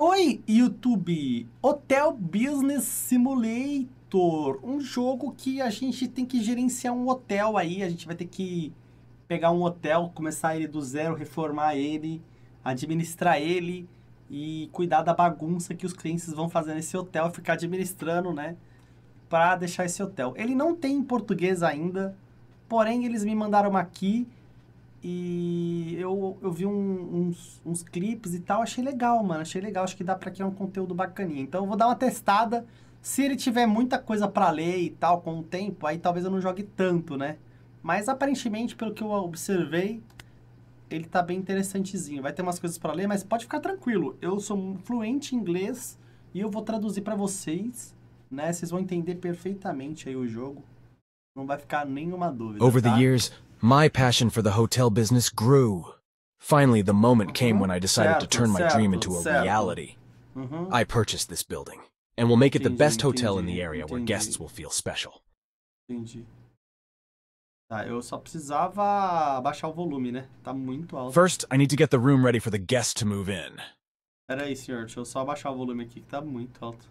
Oi, YouTube! Hotel Business Simulator, um jogo que a gente tem que gerenciar um hotel aí, a gente vai ter que pegar um hotel, começar ele do zero, reformar ele, administrar ele e cuidar da bagunça que os clientes vão fazer nesse hotel e ficar administrando, né, para deixar esse hotel. Ele não tem em português ainda, porém eles me mandaram aqui e eu vi uns clipes e tal, achei legal, mano. Achei legal, acho que dá pra criar um conteúdo bacaninha. Então eu vou dar uma testada. Se ele tiver muita coisa pra ler e tal com o tempo, aí talvez eu não jogue tanto, né? Mas aparentemente, pelo que eu observei, ele tá bem interessantezinho. Vai ter umas coisas pra ler, mas pode ficar tranquilo. Eu sou fluente em inglês e eu vou traduzir pra vocês, né? Vocês vão entender perfeitamente aí o jogo. Não vai ficar nenhuma dúvida, Over the tá? years, my passion for the hotel business grew. Finally, the moment came when I decided to turn my dream into a reality. I purchased this building, and will make it the best hotel in the area where guests will feel special. Entendi. Tá, eu só precisava abaixar o volume, né? Tá muito alto. First, I need to get the room ready for the guests to move in. Pera aí, senhor. Deixa eu só abaixar o volume aqui, que tá muito alto.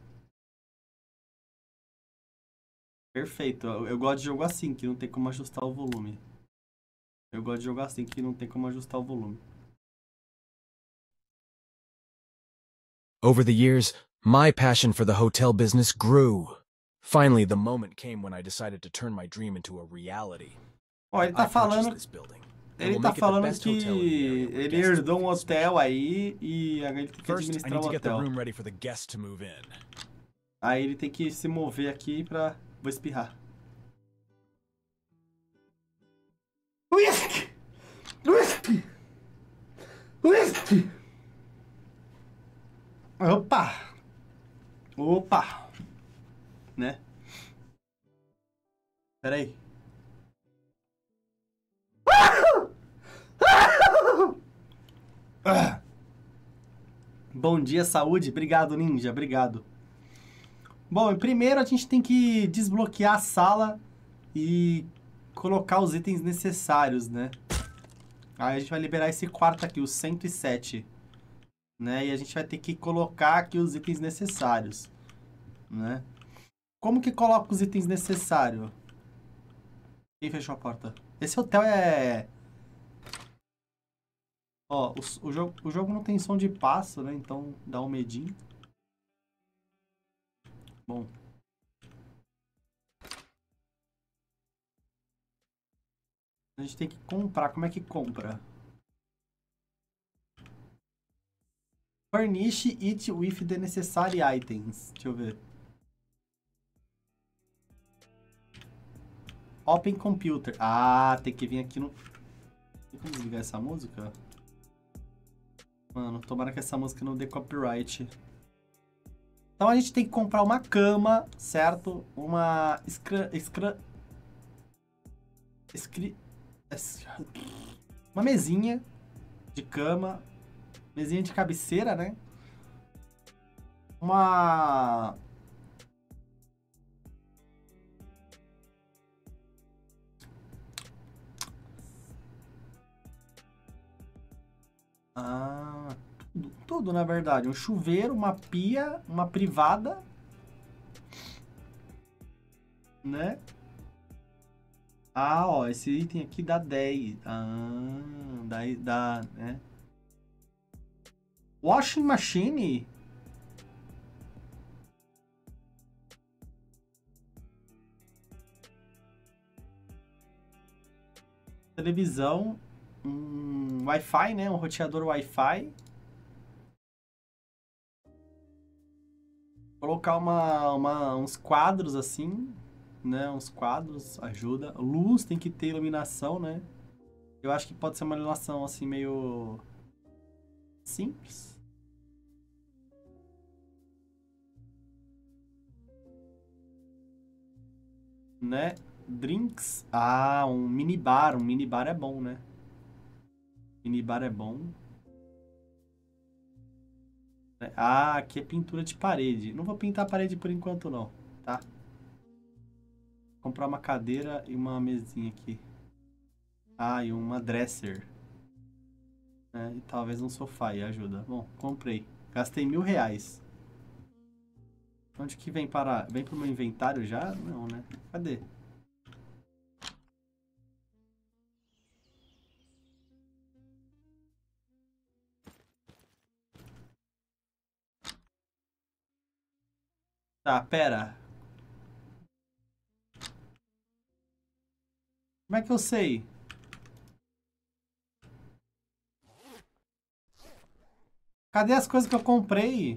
Perfeito. Eu gosto de jogo assim, que não tem como ajustar o volume. Eu gosto de jogo assim, que não tem como ajustar o volume. Over the years, my passion for the hotel business grew. Finally, the moment came when I decided to turn my dream into a reality. Ó, ele tá I purchased falando... this building, and Ele will tá make it the falando best que hotel in the area where ele guests herdou will um feel special. hotel aí e agora ele tem que First, I administrar need o to get the hotel. room ready for the guests to move in. Aí ele tem que se mover aqui pra... Vou espirrar. Whisky! Whisky! Whisky! Opa! Opa! Né? Pera aí. Bom dia, saúde. Obrigado, Ninja. Obrigado. Bom, primeiro a gente tem que desbloquear a sala e colocar os itens necessários, né? Aí a gente vai liberar esse quarto aqui, o 107. Né? E a gente vai ter que colocar aqui os itens necessários, né? Como que coloca os itens necessários? Quem fechou a porta? Esse hotel é... Ó, o jogo não tem som de passo, né? Então dá um medinho. Bom. A gente tem que comprar. Como é que compra? Furnish it with the necessary items. Deixa eu ver. Open computer. Ah, tem que vir aqui no... Tem como desligar essa música? Mano, tomara que essa música não dê copyright. Então a gente tem que comprar uma cama, certo? Uma... Uma mesinha de cama. Mesinha de cabeceira, né? Uma... Ah, tudo na verdade. Um chuveiro, uma pia, uma privada, né? Ah, ó, esse item aqui dá 10. Ah, dá, né? Washing machine? Televisão, Wi-Fi, né? Um roteador Wi-Fi. Colocar uns quadros assim, né? Uns quadros ajuda. Luz, tem que ter iluminação, né? Eu acho que pode ser uma iluminação assim meio simples. Né? Drinks. Ah, um minibar. Um minibar é bom, né? Minibar é bom. Ah, aqui é pintura de parede. Não vou pintar a parede por enquanto, não. Tá? Vou comprar uma cadeira e uma mesinha aqui. Ah, e uma dresser. E talvez um sofá aí ajuda. Bom, comprei. Gastei R$1.000. Onde que vem parar? Vem pro meu inventário já? Não, né? Cadê? Tá, pera. Como é que eu sei? Cadê as coisas que eu comprei?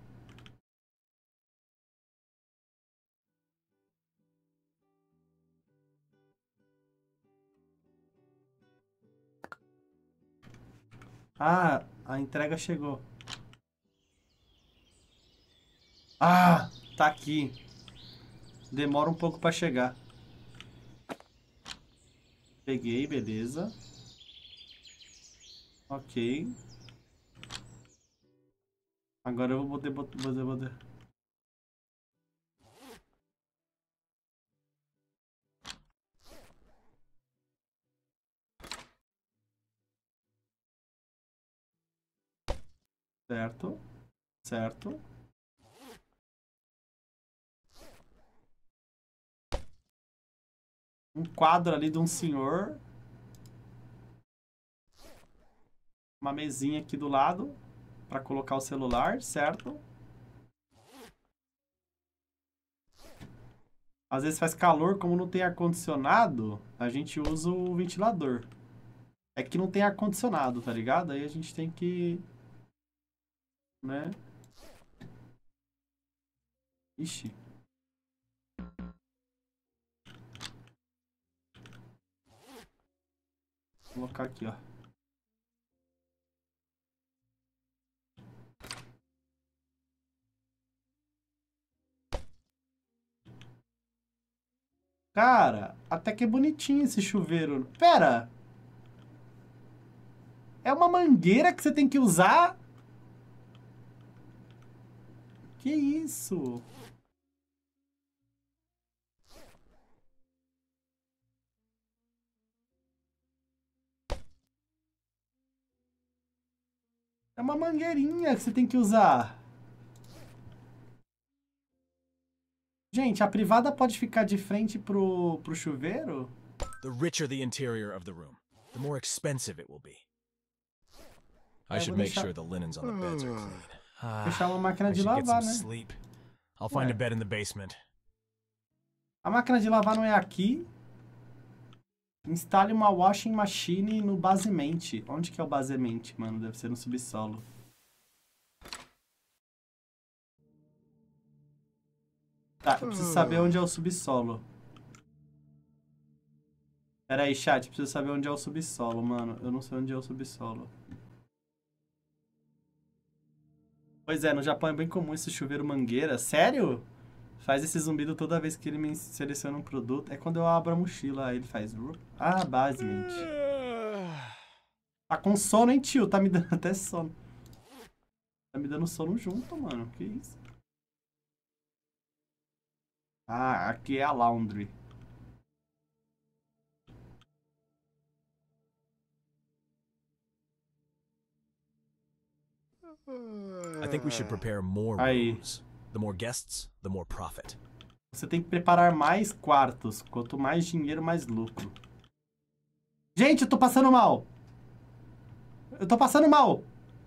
Ah, a entrega chegou. Ah, tá aqui. Demora um pouco pra chegar. Peguei, beleza. Ok. Agora eu vou poder. Certo. Certo. Um quadro ali de um senhor. Uma mesinha aqui do lado para colocar o celular, certo? Às vezes faz calor, como não tem ar-condicionado, a gente usa o ventilador. É que não tem ar-condicionado, tá ligado? Aí a gente tem que... né? Ixi. Vou colocar aqui, ó. Cara, até que é bonitinho esse chuveiro. Pera! É uma mangueira que você tem que usar? Que isso? É uma mangueirinha que você tem que usar. Gente, a privada pode ficar de frente pro chuveiro? The richer the interior of the room, the more expensive it will be. I should make sure the linens on the beds are clean. Fechar uma máquina I de should get lavar, some né? sleep. I'll find a bed in the basement. A máquina de lavar não é aqui. Instale uma washing machine no basement. Onde que é o basement, mano? Deve ser no subsolo. Tá, eu preciso saber onde é o subsolo. Pera aí, chat. Eu preciso saber onde é o subsolo, mano. Eu não sei onde é o subsolo. Pois é, no Japão é bem comum esse chuveiro mangueira. Sério? Faz esse zumbido toda vez que ele me seleciona um produto. É quando eu abro a mochila, aí ele faz... Ah, basement. Tá com sono, hein, tio? Tá me dando até sono. Tá me dando sono junto, mano. Que isso? Ah, aqui é a laundry. I think we should prepare more Aí. rooms. The more guests, the more profit. Você tem que preparar mais quartos. Quanto mais dinheiro, mais lucro. Gente, eu tô passando mal. Eu tô passando mal.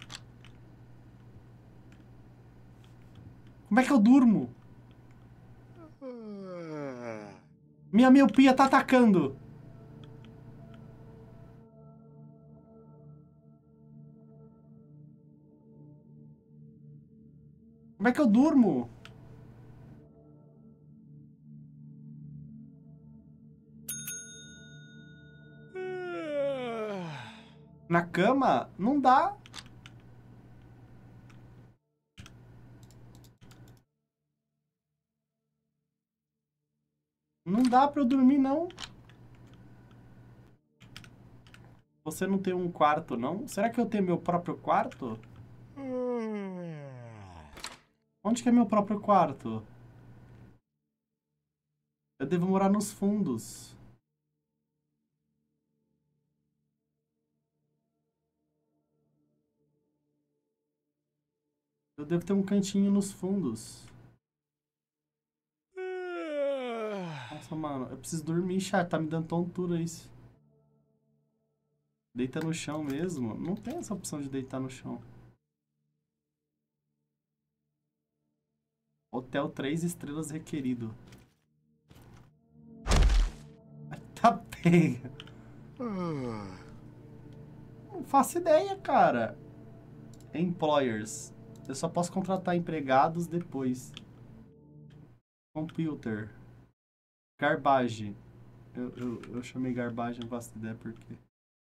Como é que eu durmo? Minha miopia tá atacando. Como é que eu durmo? Na cama? Não dá. Não dá pra eu dormir, não. Você não tem um quarto, não? Será que eu tenho meu próprio quarto? Onde que é meu próprio quarto? Eu devo morar nos fundos. Eu devo ter um cantinho nos fundos. Nossa, mano, eu preciso dormir, chat. Tá me dando tontura isso. Deita no chão mesmo? Não tem essa opção de deitar no chão. Hotel 3 estrelas requerido. Tá pega. Não faço ideia, cara. Employers. Eu só posso contratar empregados depois. Computer. Garbage. Eu chamei garbage, não faço ideia por quê.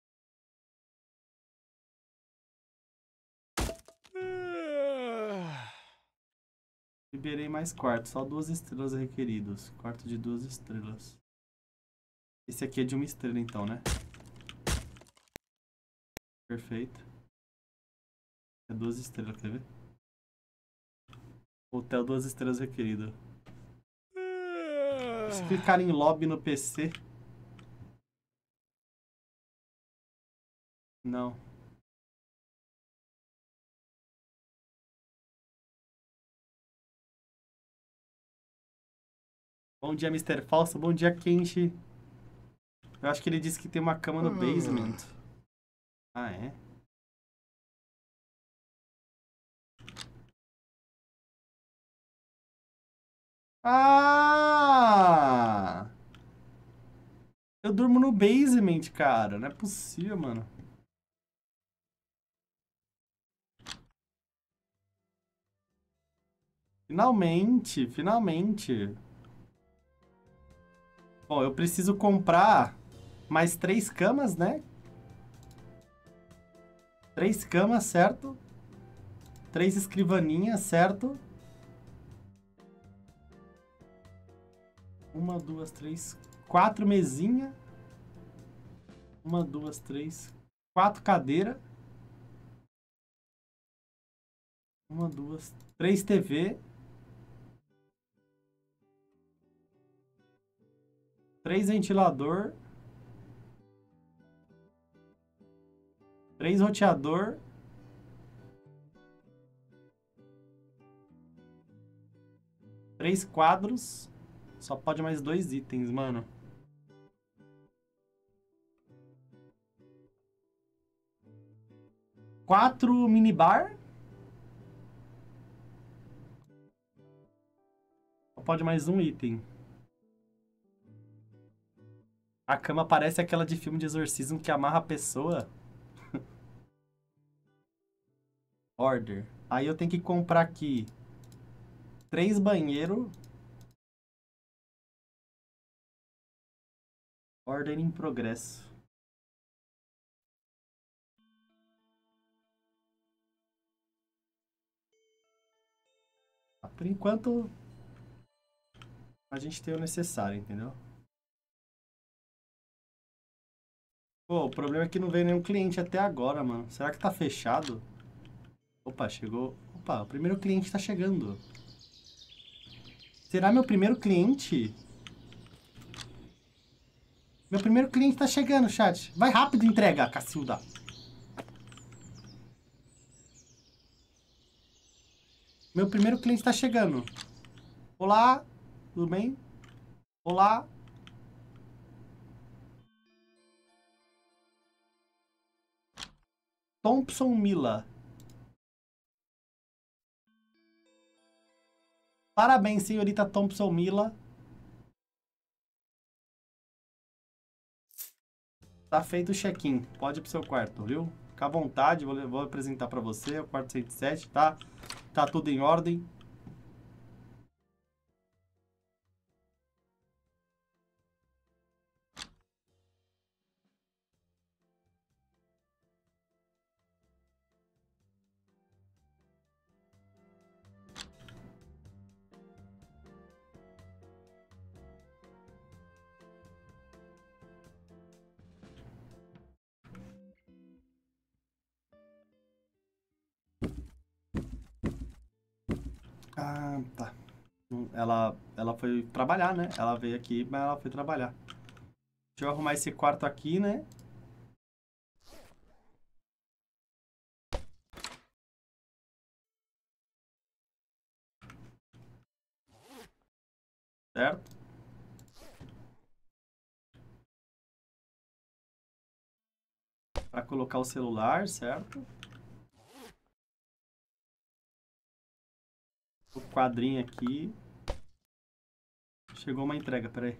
Liberei mais quarto. Só 2 estrelas requeridos. Quarto de 2 estrelas. Esse aqui é de 1 estrela então, né? Perfeito. É 2 estrelas, quer ver? Hotel 2 estrelas requerido. Se clicar em lobby no PC... Não. Bom dia, Mr. Falso. Bom dia, Kenshi. Eu acho que ele disse que tem uma cama no basement. Ah, é? Ah! Eu durmo no basement, cara. Não é possível, mano. Finalmente, finalmente. Bom, eu preciso comprar mais 3 camas, né? 3 camas, certo? 3 escrivaninhas, certo? 1, 2, 3, 4 mesinhas. 1, 2, 3, 4 cadeiras. 1, 2, 3 TV. 3 ventilador. 3 roteador. 3 quadros. Só pode mais 2 itens, mano. Quatro minibar. Só pode mais um item. A cama parece aquela de filme de exorcismo que amarra a pessoa. Order. Aí eu tenho que comprar aqui 3 banheiros. Order em progresso. Por enquanto, a gente tem o necessário, entendeu? Pô, o problema é que não veio nenhum cliente até agora, mano. Será que tá fechado? Opa, chegou. Opa, o primeiro cliente tá chegando. Será meu primeiro cliente? Meu primeiro cliente tá chegando, chat. Vai rápido entrega, Cacilda. Meu primeiro cliente tá chegando. Olá, tudo bem? Olá. Thompson Mila. Parabéns, senhorita Thompson Mila. Tá feito o check-in. Pode ir pro seu quarto, viu? Fica à vontade, vou apresentar pra você. O quarto 107, tá? Tá tudo em ordem. Ah, tá. Ela foi trabalhar, né? Ela veio aqui, mas ela foi trabalhar. Deixa eu arrumar esse quarto aqui, né? Certo? Para colocar o celular, certo? O quadrinho aqui. Chegou uma entrega, peraí.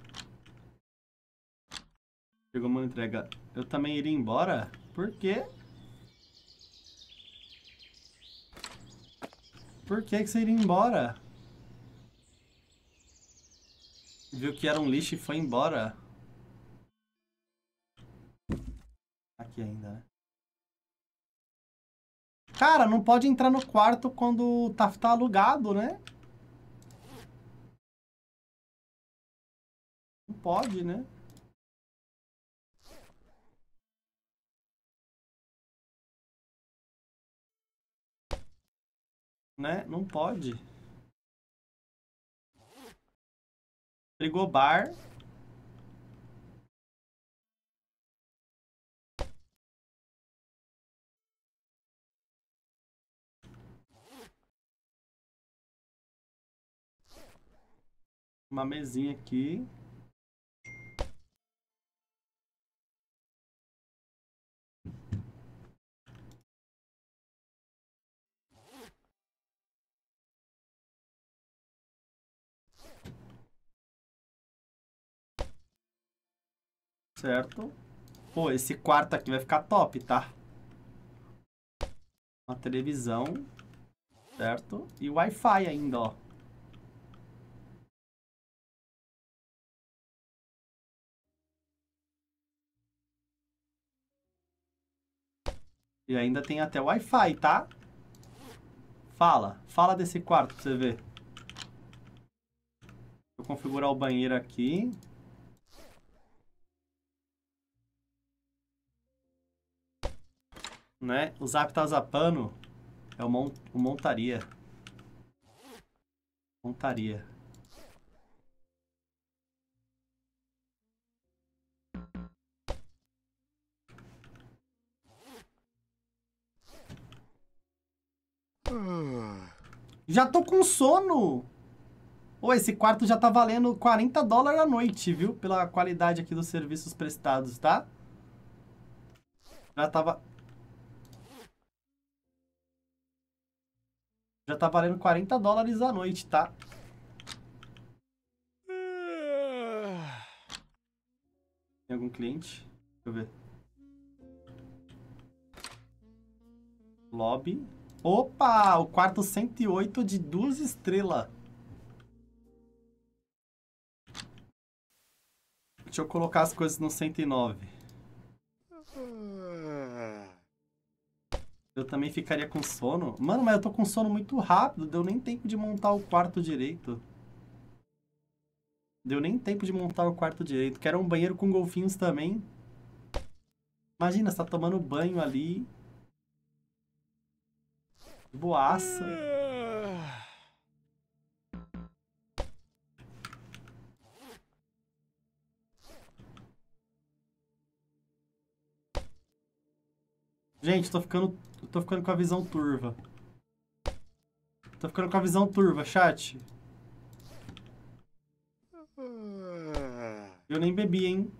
Chegou uma entrega. Eu também iria embora? Por quê? Por que você iria embora? Viu que era um lixo e foi embora. Aqui ainda, né? Cara, não pode entrar no quarto quando tá alugado, né? Não pode, né? Né? Não pode. Frigobar. Uma mesinha aqui. Certo? Pô, esse quarto aqui vai ficar top, tá? Uma televisão. Certo? E Wi-Fi ainda, ó. E ainda tem até Wi-Fi, tá? Fala. Fala desse quarto pra você ver. Vou configurar o banheiro aqui. Né? O Zap tá zapando. É o montaria. Montaria. Já tô com sono. Ô, esse quarto já tá valendo $40 a noite, viu? Pela qualidade aqui dos serviços prestados, tá? Já tava... Já tá valendo $40 a noite, tá? Tem algum cliente? Deixa eu ver. Lobby. Opa! O quarto 108 de 2 estrelas. Deixa eu colocar as coisas no 109. Eu também ficaria com sono. Mano, mas eu tô com sono muito rápido. Deu nem tempo de montar o quarto direito. Deu nem tempo de montar o quarto direito. Quero um banheiro com golfinhos também. Imagina, você tá tomando banho ali. Boaça. Gente, tô ficando com a visão turva. Tô ficando com a visão turva, chat. Eu nem bebi, hein?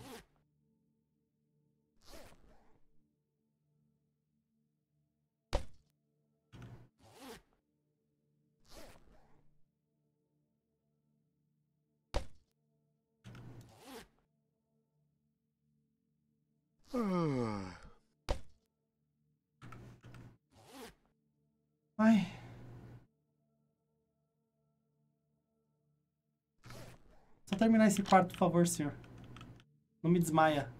Ai. Só terminar esse quarto, por favor, senhor. Não me desmaia.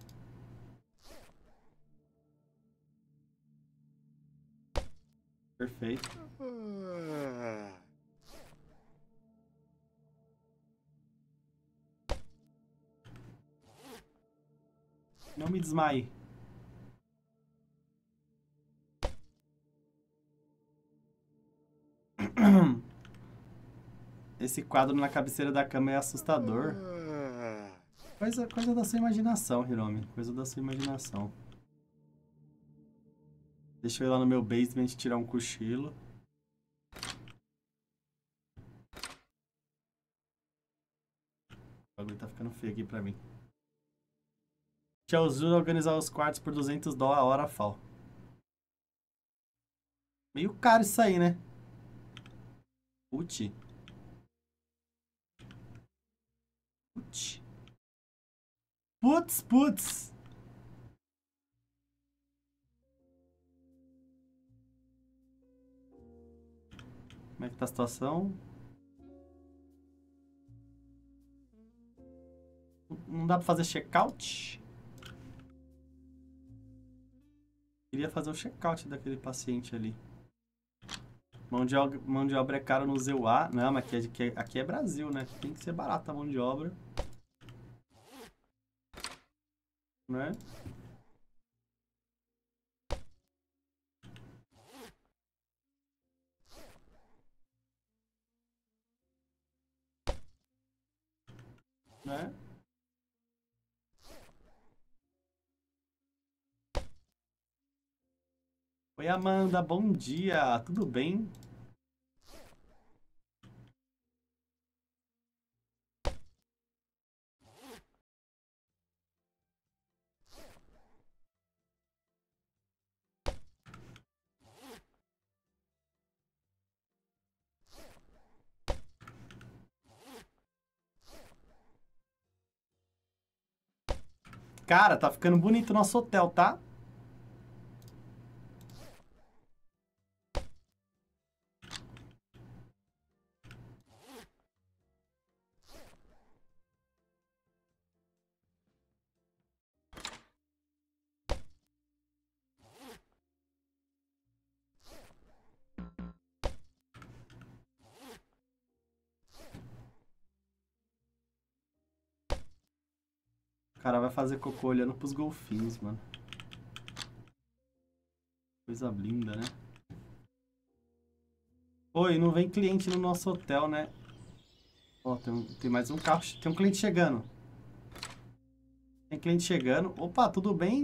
Perfeito. Não me desmaie. Esse quadro na cabeceira da cama é assustador. Coisa da sua imaginação, Hiromi. Coisa da sua imaginação. Deixa eu ir lá no meu basement tirar um cochilo. ficando feio aqui pra mim. Tchauzinho organizar os quartos por $200 a hora, Fal. Meio caro isso aí, né? Putz. Putz. Putz, putz. Como é que tá a situação? Não dá pra fazer check-out? Queria fazer o check-out daquele paciente ali. Mão de obra é cara no ZUA. Não, mas aqui é Brasil, né? Tem que ser barata a mão de obra. Né? Né? Oi, Amanda, bom dia. Tudo bem? Cara, tá ficando bonito o nosso hotel, tá? O cara vai fazer cocô olhando pros golfinhos, mano. Coisa linda, né? Oi, não vem cliente no nosso hotel, né? Ó, tem mais um carro. Tem um cliente chegando. Tem cliente chegando. Opa, tudo bem?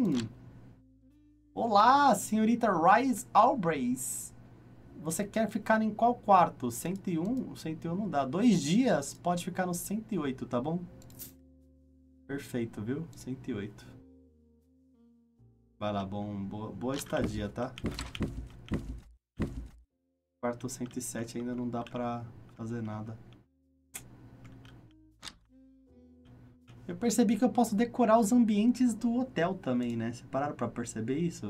Olá, senhorita Rice Albrays. Você quer ficar em qual quarto? 101? 101 não dá. 2 dias? Pode ficar no 108, tá bom? Perfeito, viu? 108. Vai lá, boa estadia, tá? Quarto 107 ainda não dá pra fazer nada. Eu percebi que eu posso decorar os ambientes do hotel também, né? Vocês pararam pra perceber isso?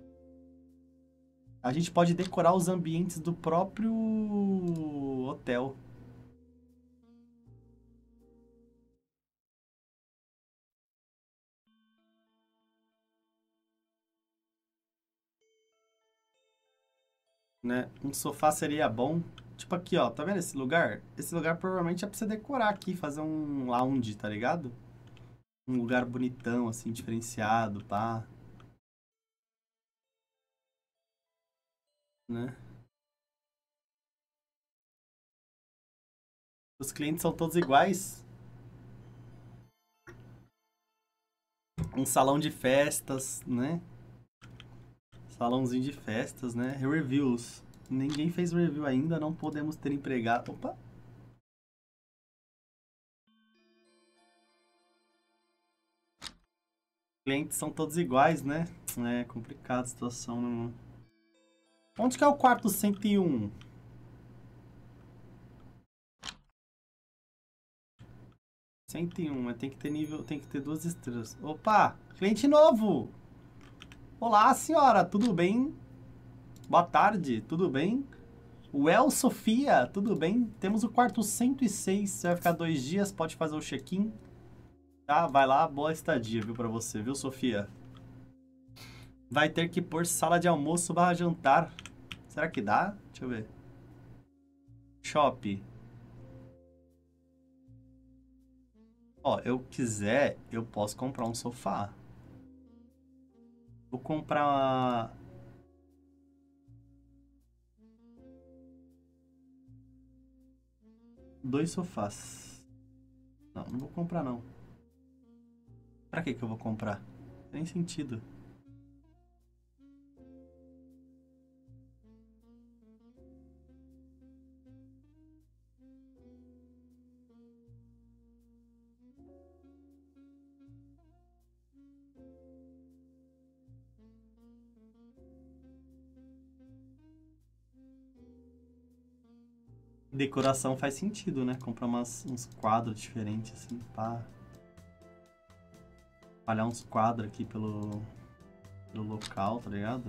A gente pode decorar os ambientes do próprio hotel. Né? Um sofá seria bom. Tipo aqui, ó. Tá vendo esse lugar? Esse lugar provavelmente é pra você decorar aqui, fazer um lounge, tá ligado? Um lugar bonitão, assim, diferenciado, pá. Né? Os clientes são todos iguais. Um salão de festas, né? Salãozinho de festas, né? Reviews. Ninguém fez review ainda, não podemos ter empregado. Opa! Clientes são todos iguais, né? É complicado a situação, né, mano? Onde que é o quarto 101? 101, mas tem que ter nível, tem que ter 2 estrelas. Opa! Cliente novo! Olá, senhora, tudo bem? Boa tarde, tudo bem? Well, Sofia, tudo bem? Temos o quarto 106, você vai ficar 2 dias, pode fazer o check-in. Tá, vai lá, boa estadia, viu, pra você, viu, Sofia? Vai ter que pôr sala de almoço barra jantar. Será que dá? Deixa eu ver. Shop. Ó, eu quiser, eu posso comprar um sofá. Vou comprar 2 sofás. Não, não vou comprar não. Pra que eu vou comprar? Não tem sentido. Decoração faz sentido, né? Comprar uns quadros diferentes, assim, pá. Espalhar uns quadros aqui pelo local, tá ligado?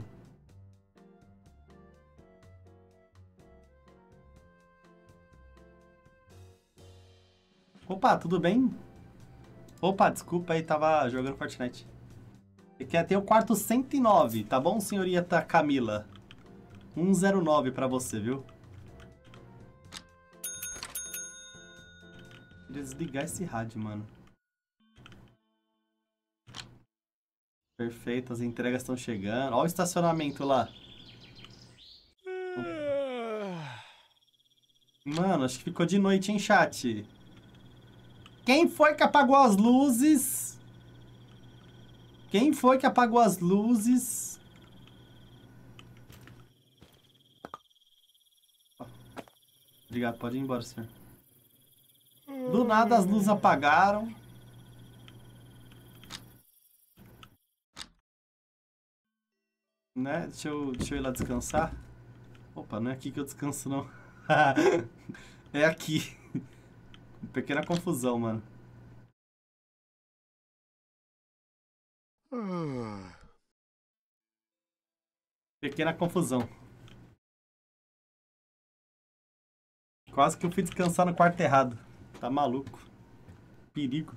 Opa, tudo bem? Opa, desculpa aí, tava jogando Fortnite. Aqui tem o quarto 109, tá bom, senhorita Camila? 109 pra você, viu? Queria desligar esse rádio, mano. Perfeito, as entregas estão chegando. Olha o estacionamento lá. Mano, acho que ficou de noite, hein, chat? Quem foi que apagou as luzes? Quem foi que apagou as luzes? Obrigado, pode ir embora, senhor. Do nada as luzes apagaram. Né? Deixa eu ir lá descansar. Opa, não é aqui que eu descanso, não. É aqui. Pequena confusão, mano. Pequena confusão. Quase que eu fui descansar no quarto errado. Tá maluco. Perigo.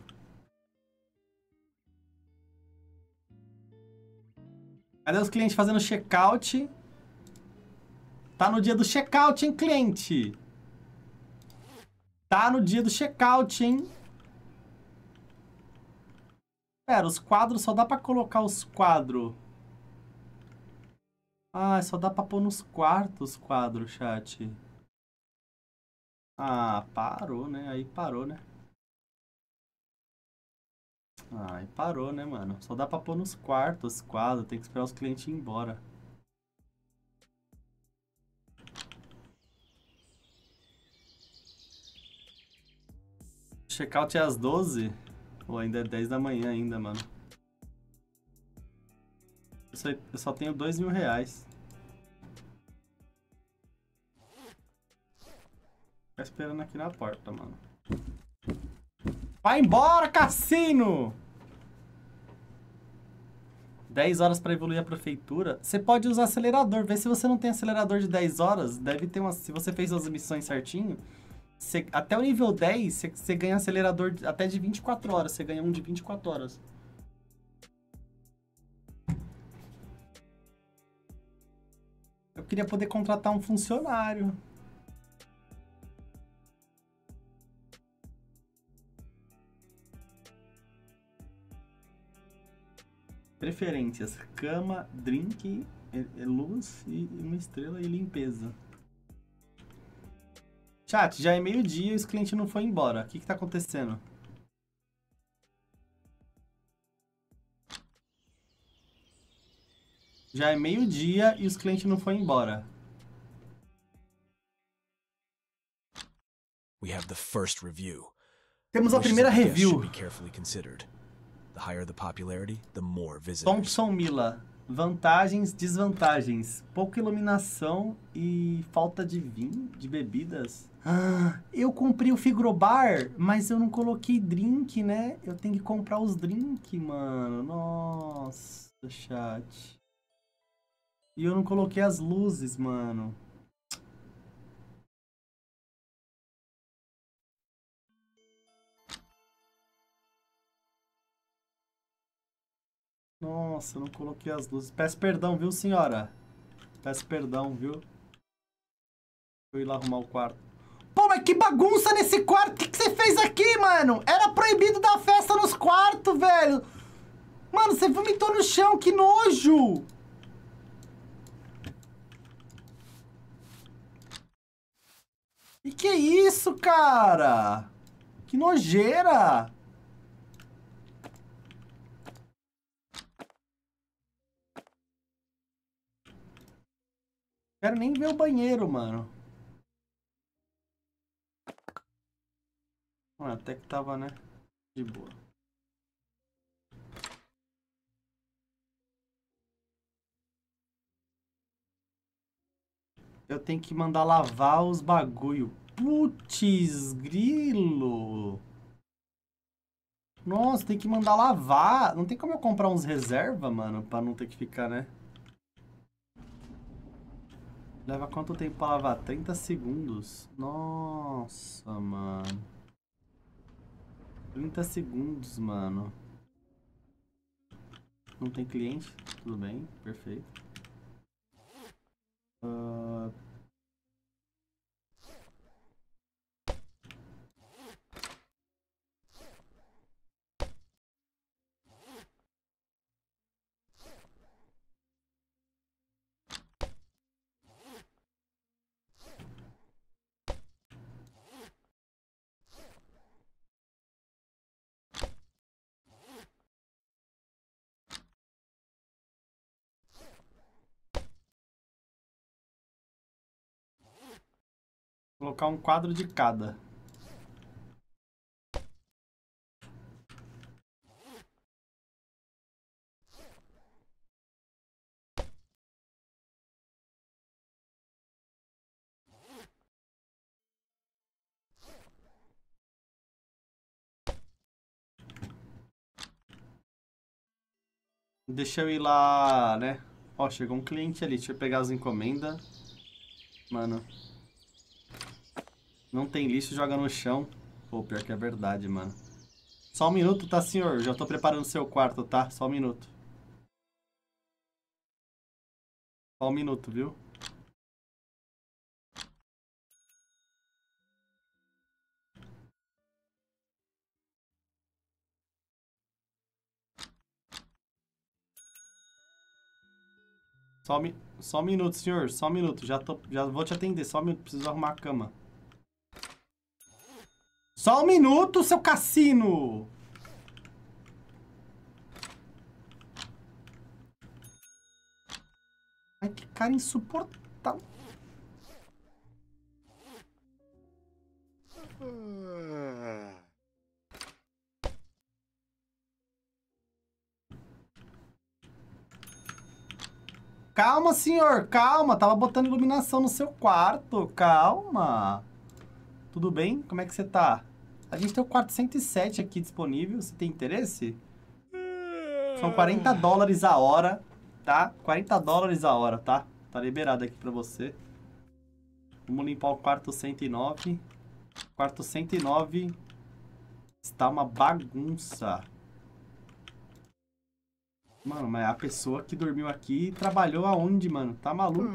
Cadê os clientes fazendo check-out? Tá no dia do check-out, hein, cliente? Tá no dia do check-out, hein? Pera, os quadros só dá pra colocar os quadros. Ah, só dá pra pôr nos quartos quadro, chat. Ah, parou, né? Aí parou, né? Ah, aí parou, né, mano? Só dá pra pôr nos quartos quadro. Tem que esperar os clientes ir embora. Checkout é às 12? Ou ainda é 10 da manhã ainda, mano. Eu só tenho R$2.000. Tá esperando aqui na porta, mano. Vai embora, cassino! 10 horas pra evoluir a prefeitura. Você pode usar acelerador. Vê se você não tem acelerador de 10 horas. Deve ter uma... Se você fez as missões certinho, até o nível 10, você ganha acelerador até de 24 horas. Você ganha um de 24 horas. Eu queria poder contratar um funcionário. Preferências. Cama, drink, luz e uma estrela e limpeza. Chat, já é meio-dia e os clientes não foram embora. O que tá acontecendo? Já é meio-dia e os clientes não foram embora. We have the first review. Temos a primeira review. The higher the popularity, the more visitors. Thompson Mila. Vantagens, desvantagens. Pouca iluminação e falta de vinho, de bebidas. Ah, eu comprei o Frigobar, mas eu não coloquei drink, né? Eu tenho que comprar os drinks, mano. Nossa, chat. E eu não coloquei as luzes, mano. Nossa, eu não coloquei as luzes. Peço perdão, viu, senhora? Peço perdão, viu? Deixa eu ir lá arrumar o quarto. Pô, mas que bagunça nesse quarto! O que você fez aqui, mano? Era proibido dar festa nos quartos, velho! Mano, você vomitou no chão, que nojo! E que isso, cara? Que nojeira! Quero nem ver o banheiro, mano. Ah, até que tava, né? De boa. Eu tenho que mandar lavar os bagulho. Putz, grilo. Nossa, tem que mandar lavar. Não tem como eu comprar uns reserva, mano, pra não ter que ficar, né? Leva quanto tempo pra lavar? 30 segundos. Nossa, mano. 30 segundos, mano. Não tem cliente? Tudo bem, perfeito. Colocar um quadro de cada. Deixa eu ir lá, né? Ó, chegou um cliente ali. Deixa eu pegar as encomendas. Mano. Não tem lixo, joga no chão. Pô, pior que é verdade, mano. Só um minuto, tá, senhor? Já tô preparando o seu quarto, tá? Só um minuto. Só um minuto, viu? Só um minuto, senhor. Só um minuto. Já vou te atender. Só um minuto. Preciso arrumar a cama. Só um minuto, seu cassino! Ai, que cara insuportável. Calma, senhor. Calma. Tava botando iluminação no seu quarto. Calma. Tudo bem? Como é que você tá? A gente tem o quarto 107 aqui disponível. Você tem interesse? São 40 dólares a hora, tá? 40 dólares a hora, tá? Tá liberado aqui pra você. Vamos limpar o quarto 109. Quarto 109 está uma bagunça. Mano, mas a pessoa que dormiu aqui trabalhou aonde, mano? Tá maluco?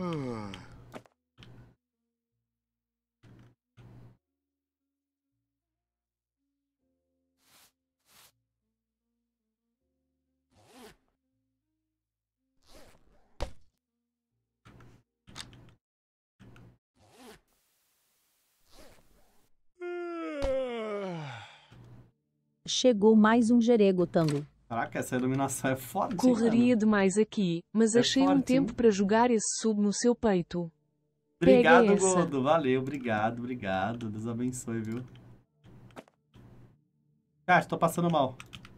Chegou mais um jeregotango. Caraca, essa iluminação é forte, Correria mano. demais aqui, mas achei um tempo para jogar esse sub no seu peito. Obrigado, Pega essa. Godo. Valeu, obrigado, obrigado. Deus abençoe, viu? Cara, tô passando mal.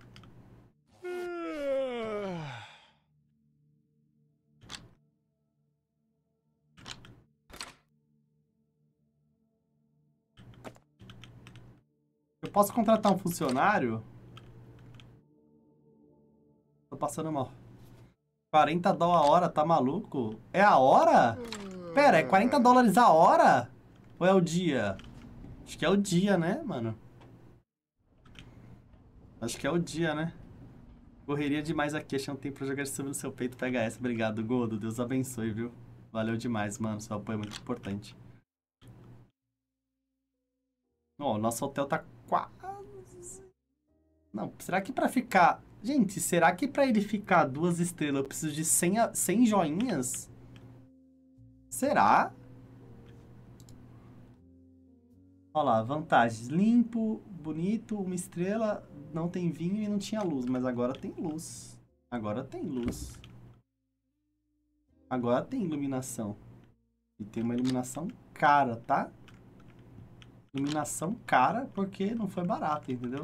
Eu posso contratar um funcionário? Tô passando mal. 40 dólares a hora, tá maluco? É a hora? Pera, é 40 dólares a hora? Ou é o dia? Acho que é o dia, né, mano? Acho que é o dia, né? Correria demais aqui, achei um tempo pra jogar esse sub no seu peito. Pega essa. Obrigado, Godo. Deus abençoe, viu? Valeu demais, mano. Seu apoio é muito importante. Ó, nosso hotel tá quase... Não, será que pra ficar... Gente, será que pra ele ficar 2 estrelas eu preciso de 100 joinhas? Será? Olha lá, vantagens. Limpo, bonito, 1 estrela, não tem vinho e não tinha luz. Mas agora tem luz. Agora tem luz. Agora tem iluminação. E tem uma iluminação cara, tá? Iluminação cara porque não foi barato, entendeu?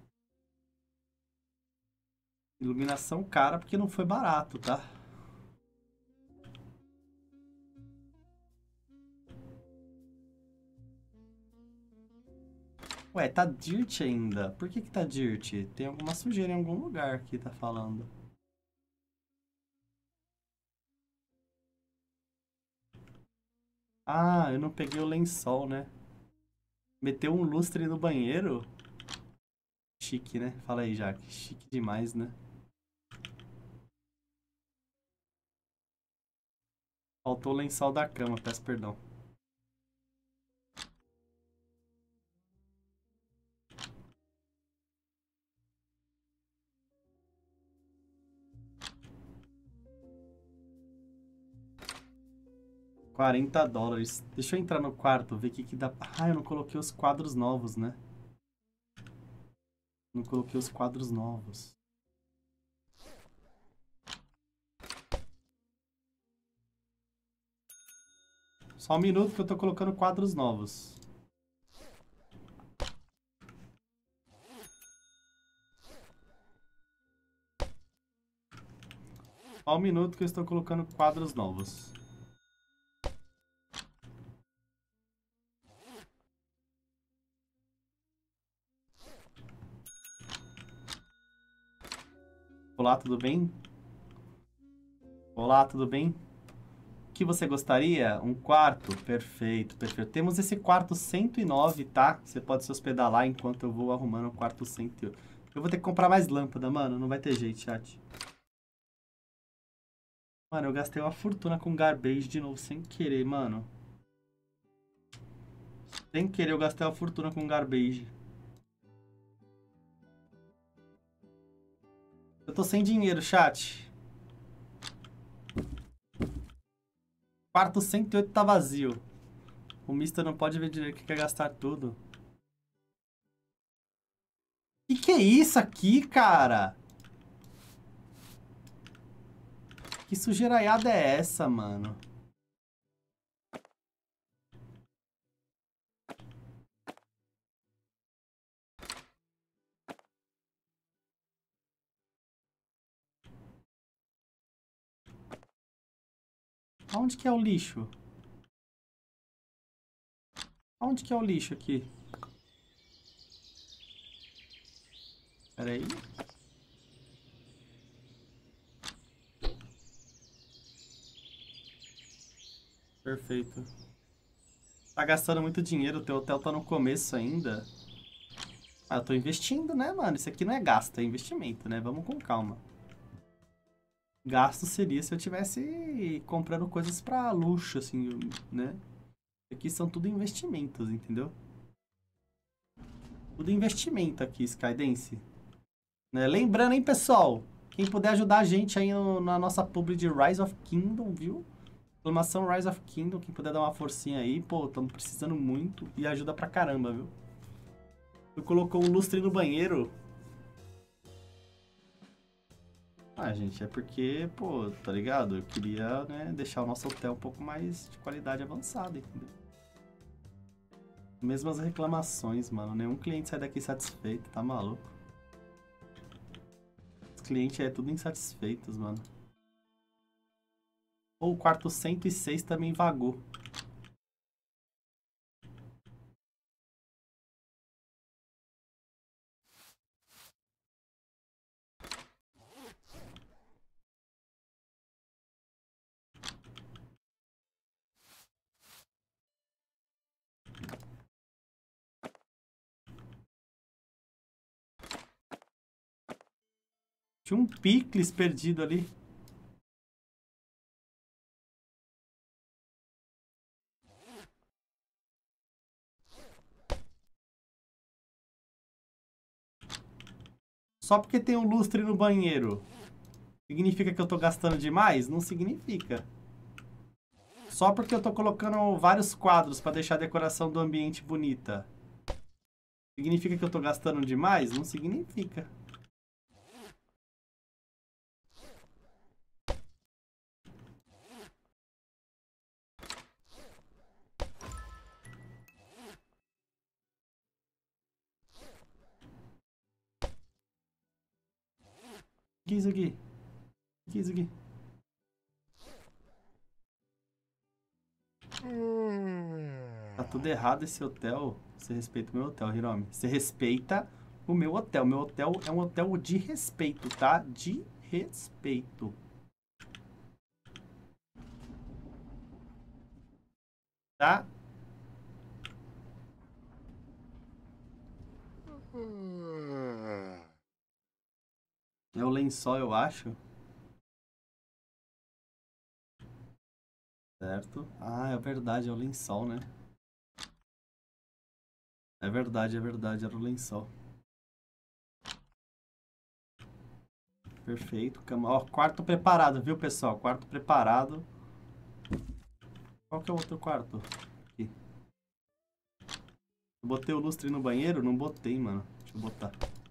Iluminação cara porque não foi barato, tá? Ué, tá dirt ainda. Por que tá dirt? Tem alguma sujeira em algum lugar que tá falando. Ah, eu não peguei o lençol, né? Meteu um lustre no banheiro? Chique, né? Fala aí, Jaque. Chique demais, né? Faltou o lençol da cama, peço perdão. $40. Deixa eu entrar no quarto, ver o que dá. Ah, eu não coloquei os quadros novos, né? Não coloquei os quadros novos. Só um minuto que eu tô colocando quadros novos. Só um minuto que eu estou colocando quadros novos. Olá, tudo bem? Olá, tudo bem? O que você gostaria? Um quarto? Perfeito, perfeito. Temos esse quarto 109, tá? Você pode se hospedar lá enquanto eu vou arrumando o quarto 108. Eu vou ter que comprar mais lâmpada, mano. Não vai ter jeito, chat. Mano, eu gastei uma fortuna com garbage de novo, sem querer, mano. Sem querer, eu gastei uma fortuna com garbage. Eu tô sem dinheiro, chat. Quarto 108 tá vazio. O Mister não pode ver dinheiro que quer gastar tudo. Que é isso aqui, cara? Que sujeiraiada é essa, mano? Aonde que é o lixo? Aonde que é o lixo aqui? Pera aí. Perfeito. Tá gastando muito dinheiro, o teu hotel tá no começo ainda. Ah, eu tô investindo, né, mano? Isso aqui não é gasto, é investimento, né? Vamos com calma. Gasto seria se eu tivesse comprando coisas pra luxo, assim, né? Aqui são tudo investimentos, entendeu? Tudo investimento aqui, Skydance. Né? Lembrando, hein, pessoal? Quem puder ajudar a gente aí na nossa publi de Rise of Kingdom, viu? Exclamação Rise of Kingdom, quem puder dar uma forcinha aí, pô, estamos precisando muito e ajuda pra caramba, viu? Tu colocou um lustre no banheiro. Ah, gente, é porque, pô, tá ligado? Eu queria, né, deixar o nosso hotel um pouco mais de qualidade avançada, entendeu? Mesmas reclamações, mano. Nenhum cliente sai daqui satisfeito, tá maluco? Os clientes é tudo insatisfeitos, mano. Ou o quarto 106 também vagou. Tinha um picles perdido ali. Só porque tem um lustre no banheiro, significa que eu tô gastando demais? Não significa. Só porque eu tô colocando vários quadros pra deixar a decoração do ambiente bonita, significa que eu tô gastando demais? Não significa. O que é isso aqui? O que é isso aqui? Tá tudo errado esse hotel. Você respeita o meu hotel, Hiromi. Você respeita o meu hotel. Meu hotel é um hotel de respeito, tá? De respeito. Tá? É o lençol, eu acho. Certo? Ah, é verdade, é o lençol, né? É verdade, era o lençol. Perfeito. Cama. Ó, quarto preparado, viu, pessoal? Quarto preparado. Qual que é o outro quarto? Aqui. Eu botei o lustre no banheiro? Não botei, mano. Deixa eu botar.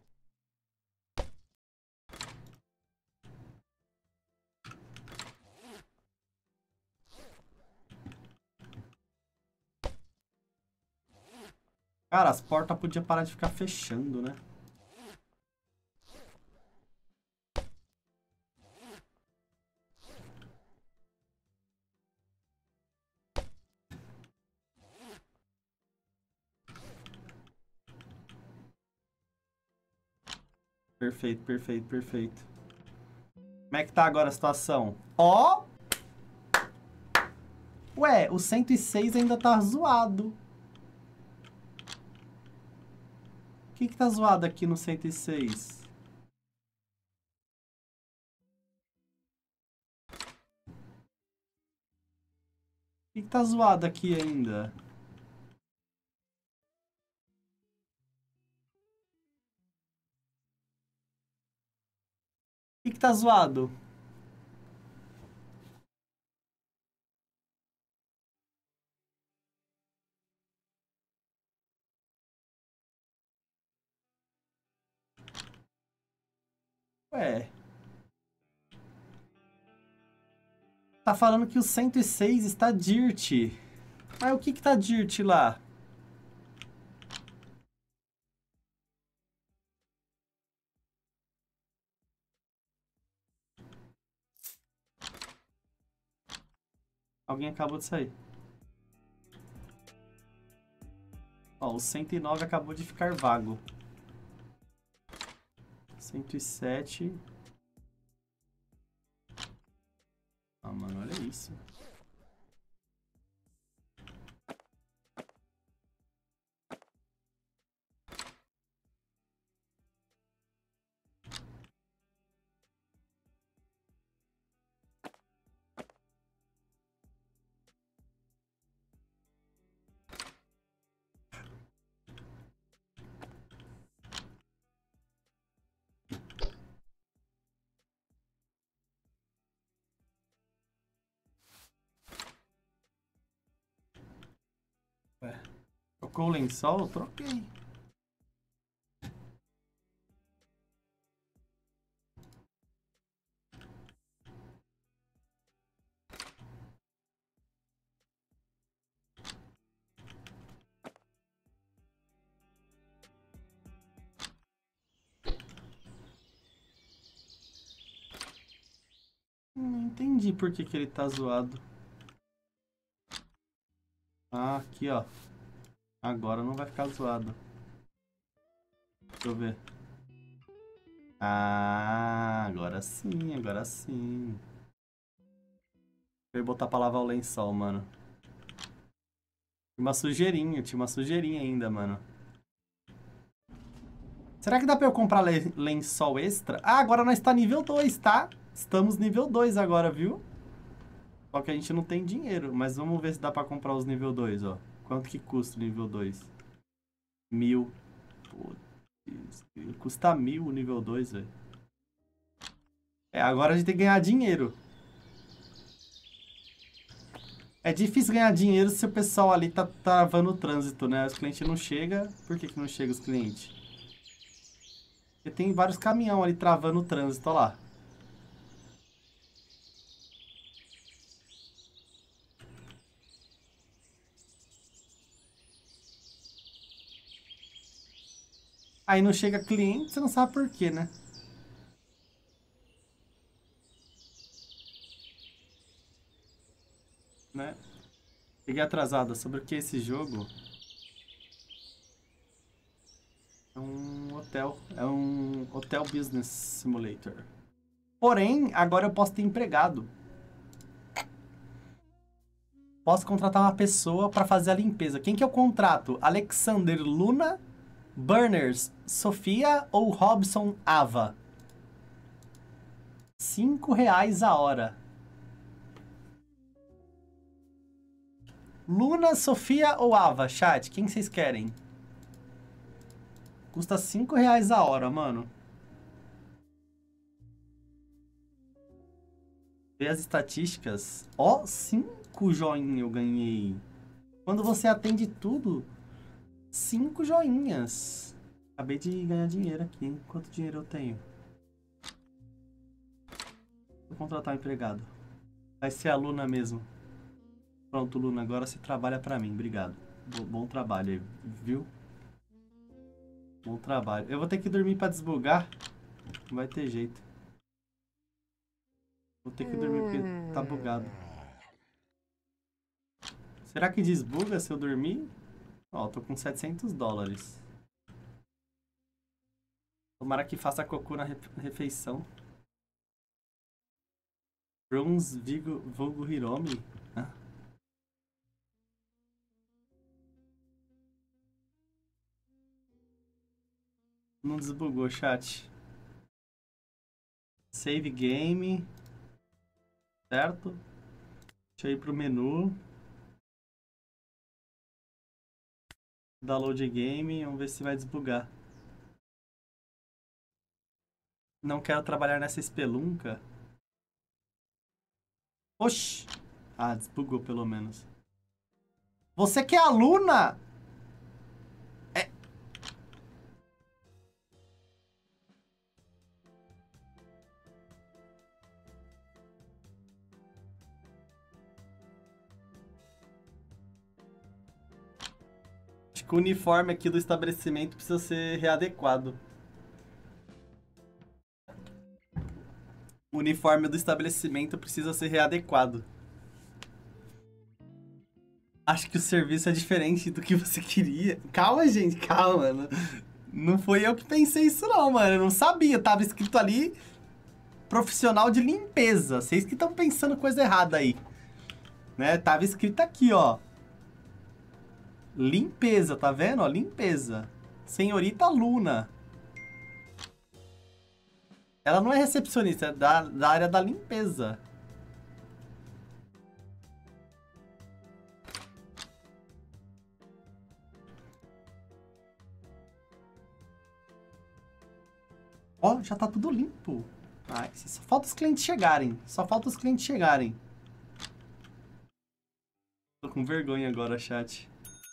Cara, as portas podiam parar de ficar fechando, né? Perfeito, perfeito, perfeito. Como é que tá agora a situação? Ó! Ué, o 106 ainda tá zoado. O que que tá zoado aqui no 106? O que que tá zoado aqui ainda? O que que tá zoado? Ué. Tá falando que o 106 está dirt. Mas o que que tá dirt lá? Alguém acabou de sair. Ó, o 109 acabou de ficar vago. 107. Ah, mano, olha isso. Ué. Trocou o lençol? Troquei. Não entendi por que que ele tá zoado. Ah, aqui, ó. Agora não vai ficar zoado. Deixa eu ver. Ah, agora sim, agora sim. Eu ia botar pra lavar o lençol, mano. Tinha uma sujeirinha ainda, mano. Será que dá pra eu comprar lençol extra? Ah, agora nós tá nível 2, tá? Estamos nível 2 agora, viu? Só que a gente não tem dinheiro, mas vamos ver se dá pra comprar os nível 2, ó. Quanto que custa o nível 2? 1000. Putz, custa 1000 o nível 2, velho. É, agora a gente tem que ganhar dinheiro. É difícil ganhar dinheiro se o pessoal ali tá travando o trânsito, né? Os clientes não chegam. Por que que não chega os clientes? Porque tem vários caminhões ali travando o trânsito, ó lá. Aí não chega cliente, você não sabe por quê, né? Né? Tem que Cheguei atrasada. Sobre o que é esse jogo? É um hotel. É um Hotel Business Simulator. Porém, agora eu posso ter empregado. Posso contratar uma pessoa para fazer a limpeza. Quem que eu contrato? Alexander Luna, Burners Sofia ou Robson Ava? R$5 a hora. Luna, Sofia ou Ava? Chat, quem vocês querem? Custa R$5 a hora, mano. Vê as estatísticas. Ó, 5 joinhas eu ganhei. Quando você atende tudo, 5 joinhas. Acabei de ganhar dinheiro aqui. Quanto dinheiro eu tenho? Vou contratar um empregado. Vai ser a Luna mesmo. Pronto, Luna, agora você trabalha pra mim. Obrigado. Bom trabalho aí, viu? Bom trabalho. Eu vou ter que dormir pra desbugar. Não vai ter jeito. Vou ter que dormir porque tá bugado. Será que desbuga se eu dormir? Ó, tô com $700. Tomara que faça cocô na refeição. Bronze Vulgo Hiromi? Hã? Não desbugou, chat. Save game. Certo? Deixa eu ir pro menu. Download game. Vamos ver se vai desbugar. Não quero trabalhar nessa espelunca. Oxi. Ah, desbugou pelo menos. Você que é aluna? É... Acho que o uniforme aqui do estabelecimento precisa ser readequado. O uniforme do estabelecimento precisa ser readequado. Acho que o serviço é diferente do que você queria. Calma, gente, calma. Não foi eu que pensei isso não, mano. Eu não sabia. Tava escrito ali, profissional de limpeza. Vocês que estão pensando coisa errada aí. Né? Tava escrito aqui, ó. Limpeza, tá vendo? Ó, limpeza. Senhorita Luna. Ela não é recepcionista, é da área da limpeza. Ó, já tá tudo limpo. Ah, só falta os clientes chegarem. Só falta os clientes chegarem. Tô com vergonha agora, chat.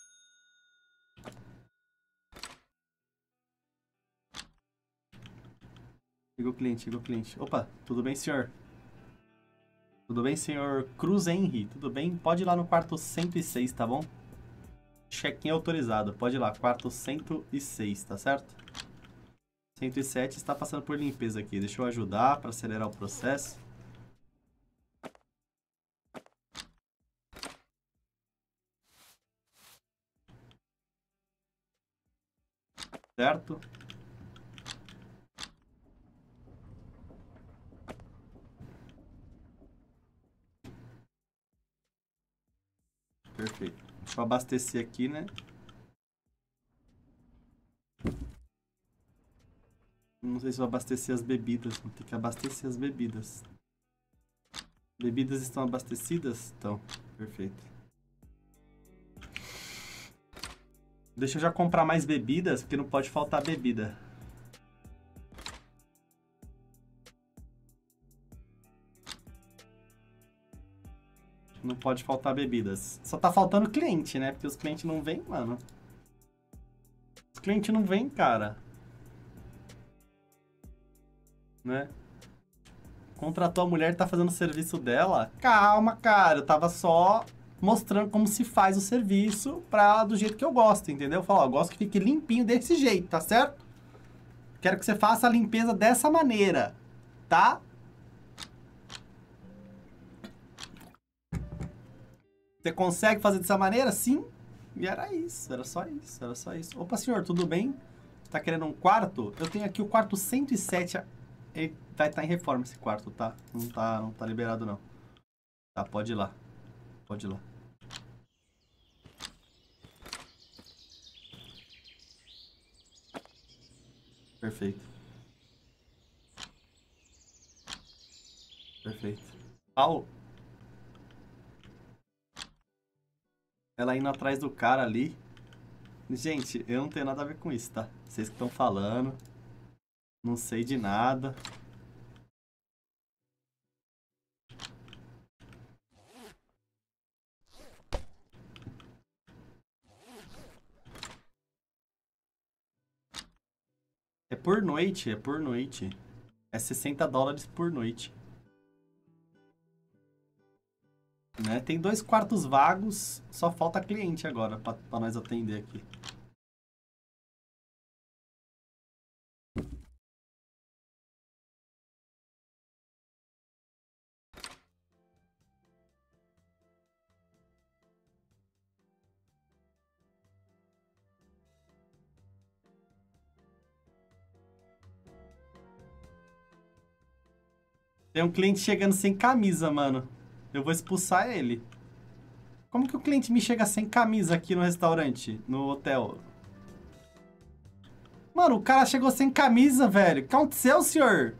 Chegou o cliente, chegou o cliente. Opa, tudo bem, senhor? Tudo bem, senhor Cruz Henry? Tudo bem? Pode ir lá no quarto 106, tá bom? Check-in autorizado. Pode ir lá, quarto 106, tá certo? 107 está passando por limpeza aqui. Deixa eu ajudar para acelerar o processo. Certo? Perfeito. Deixa eu abastecer aqui, né? Não sei se vou abastecer as bebidas. Vou ter que abastecer as bebidas. Bebidas estão abastecidas? Estão. Perfeito. Deixa eu já comprar mais bebidas, porque não pode faltar bebida. Não pode faltar bebidas. Só tá faltando cliente, né? Porque os clientes não vêm, mano. Os clientes não vêm, cara. Né? Contratou a mulher que tá fazendo o serviço dela. Calma, cara. Eu tava só mostrando como se faz o serviço do jeito que eu gosto, entendeu? Eu falo, ó, eu gosto que fique limpinho desse jeito, tá certo? Quero que você faça a limpeza dessa maneira, tá? Você consegue fazer dessa maneira? Sim. E era isso, era só isso, era só isso. Opa, senhor, tudo bem? Tá querendo um quarto? Eu tenho aqui o quarto 107. Ele vai estar em reforma esse quarto, tá? Não tá liberado, não. Tá, pode ir lá. Pode ir lá. Perfeito. Perfeito. Au! Ela indo atrás do cara ali. Gente, eu não tenho nada a ver com isso, tá? Vocês que estão falando. Não sei de nada. É por noite, é por noite. É $60 por noite. Né? Tem 2 quartos vagos, só falta cliente agora pra nós atender aqui. Tem um cliente chegando sem camisa, mano. Eu vou expulsar ele. Como que o cliente me chega sem camisa aqui no restaurante, no hotel? Mano, o cara chegou sem camisa, velho. O que aconteceu, senhor?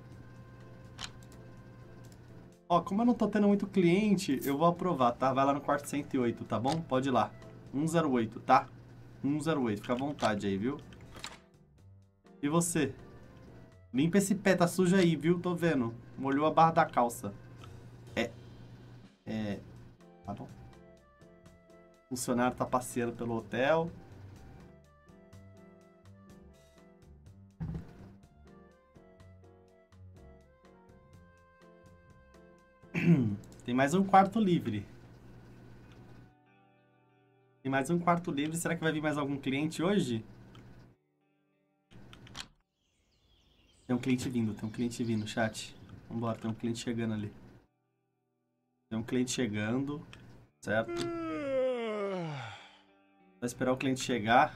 Ó, como eu não tô tendo muito cliente, eu vou aprovar, tá? Vai lá no quarto 108, tá bom? Pode ir lá. 108, tá? 108, fica à vontade aí, viu? E você? Limpa esse pé, tá sujo aí, viu? Tô vendo. Molhou a barra da calça. Tá bom. O funcionário tá passeando pelo hotel. Tem mais um quarto livre. Tem mais um quarto livre. Será que vai vir mais algum cliente hoje? Tem um cliente vindo, chat. Vambora, tem um cliente chegando ali. Tem um cliente chegando, certo? Vai esperar o cliente chegar.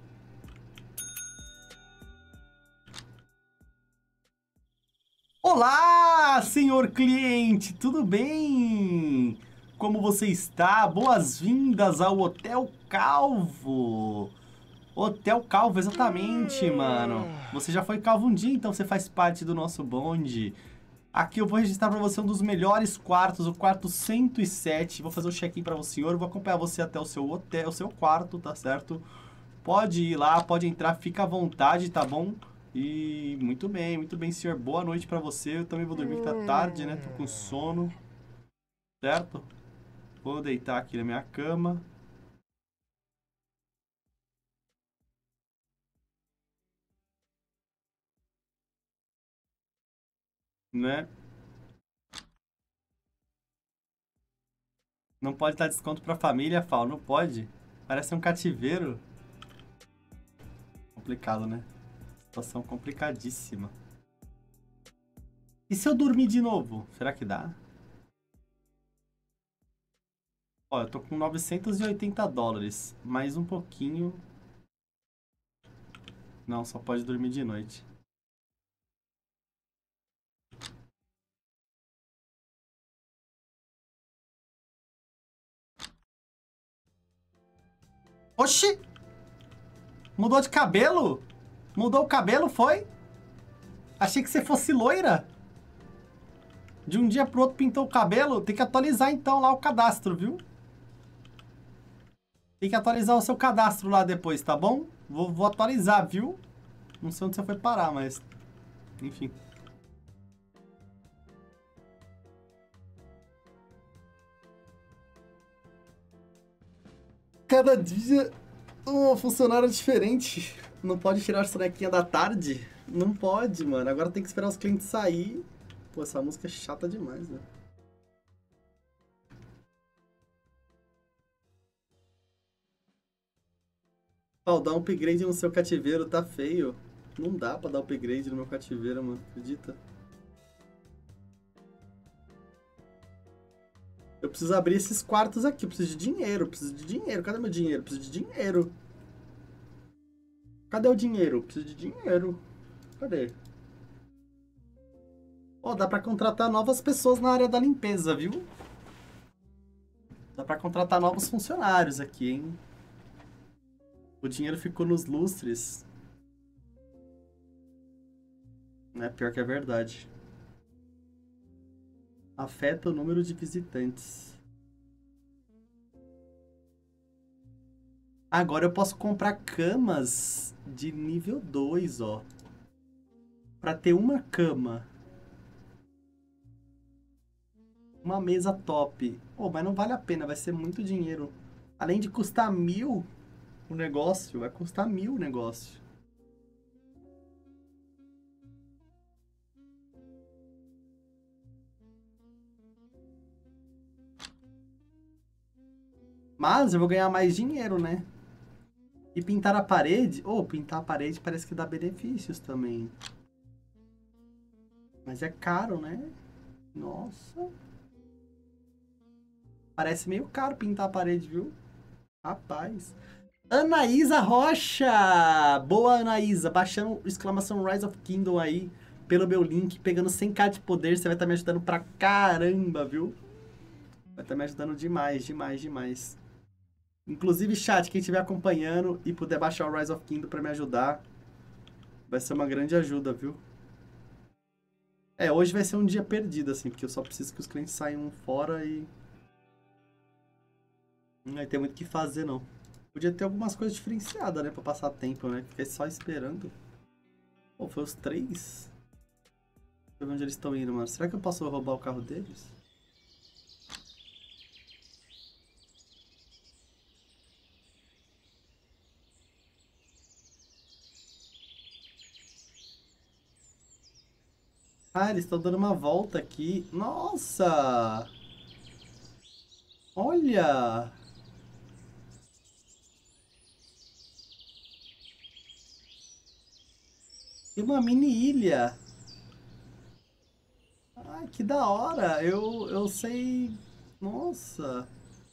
Olá, senhor cliente, tudo bem? Como você está? Boas-vindas ao Hotel Calvo. Hotel Calvo, exatamente, mano. Você já foi calvo um dia, então você faz parte do nosso bonde. Aqui eu vou registrar pra você um dos melhores quartos, o quarto 107. Vou fazer o check-in pra você, senhor. Vou acompanhar você até o seu hotel, o seu quarto, tá certo? Pode ir lá, pode entrar, fica à vontade, tá bom? E muito bem, senhor. Boa noite pra você. Eu também vou dormir que tá tarde, né? Tô com sono. Certo? Vou deitar aqui na minha cama. Né? Não pode dar desconto pra família, Fal. Não pode. Parece um cativeiro. Complicado, né? Situação complicadíssima. E se eu dormir de novo? Será que dá? Ó, eu tô com $980. Mais um pouquinho. Não, só pode dormir de noite. Oxi! Mudou de cabelo? Mudou o cabelo, foi? Achei que você fosse loira. De um dia pro outro pintou o cabelo. Tem que atualizar então lá o cadastro, viu? Tem que atualizar o seu cadastro lá depois, tá bom? Vou atualizar, viu? Não sei onde você foi parar, mas... Enfim. Cada dia uma funcionária diferente. Não pode tirar a sonequinha da tarde? Não pode, mano. Agora tem que esperar os clientes sair. Pô, essa música é chata demais, né? Ó, dar um upgrade no seu cativeiro tá feio. Não dá pra dar upgrade no meu cativeiro, mano. Acredita? preciso abrir esses quartos aqui. Eu preciso de dinheiro, preciso de dinheiro. Cadê meu dinheiro? Preciso de dinheiro. Cadê o dinheiro? Preciso de dinheiro. Cadê? Ó, dá pra contratar novas pessoas na área da limpeza, viu? Dá pra contratar novos funcionários aqui, hein? O dinheiro ficou nos lustres. É pior que é verdade. Afeta o número de visitantes. Agora eu posso comprar camas de nível 2, ó. Pra ter uma cama. Uma mesa top. Oh, mas não vale a pena, vai ser muito dinheiro. Além de custar 1.000 o negócio, vai custar 1.000 o negócio. Mas eu vou ganhar mais dinheiro, né? E pintar a parede... Oh, pintar a parede parece que dá benefícios também. Mas é caro, né? Nossa. Parece meio caro pintar a parede, viu? Rapaz. Anaísa Rocha! Boa, Anaísa. Baixando exclamação Rise of Kingdom aí pelo meu link. Pegando 100k de poder. Você vai estar me ajudando pra caramba, viu? Vai estar me ajudando demais, demais, demais. Inclusive, chat, quem estiver acompanhando e puder baixar o Rise of Kingdom pra me ajudar, vai ser uma grande ajuda, viu? É, hoje vai ser um dia perdido, assim, porque eu só preciso que os clientes saiam fora e... Não vai ter muito o que fazer, não. Podia ter algumas coisas diferenciadas, né? Pra passar tempo, né? Fiquei só esperando. Pô, foi os 3? Deixa eu ver onde eles estão indo, mano. Será que eu posso roubar o carro deles? Ah, eles estão dando uma volta aqui. Nossa! Olha! Tem uma mini ilha. Ai, que da hora. Eu sei... Nossa.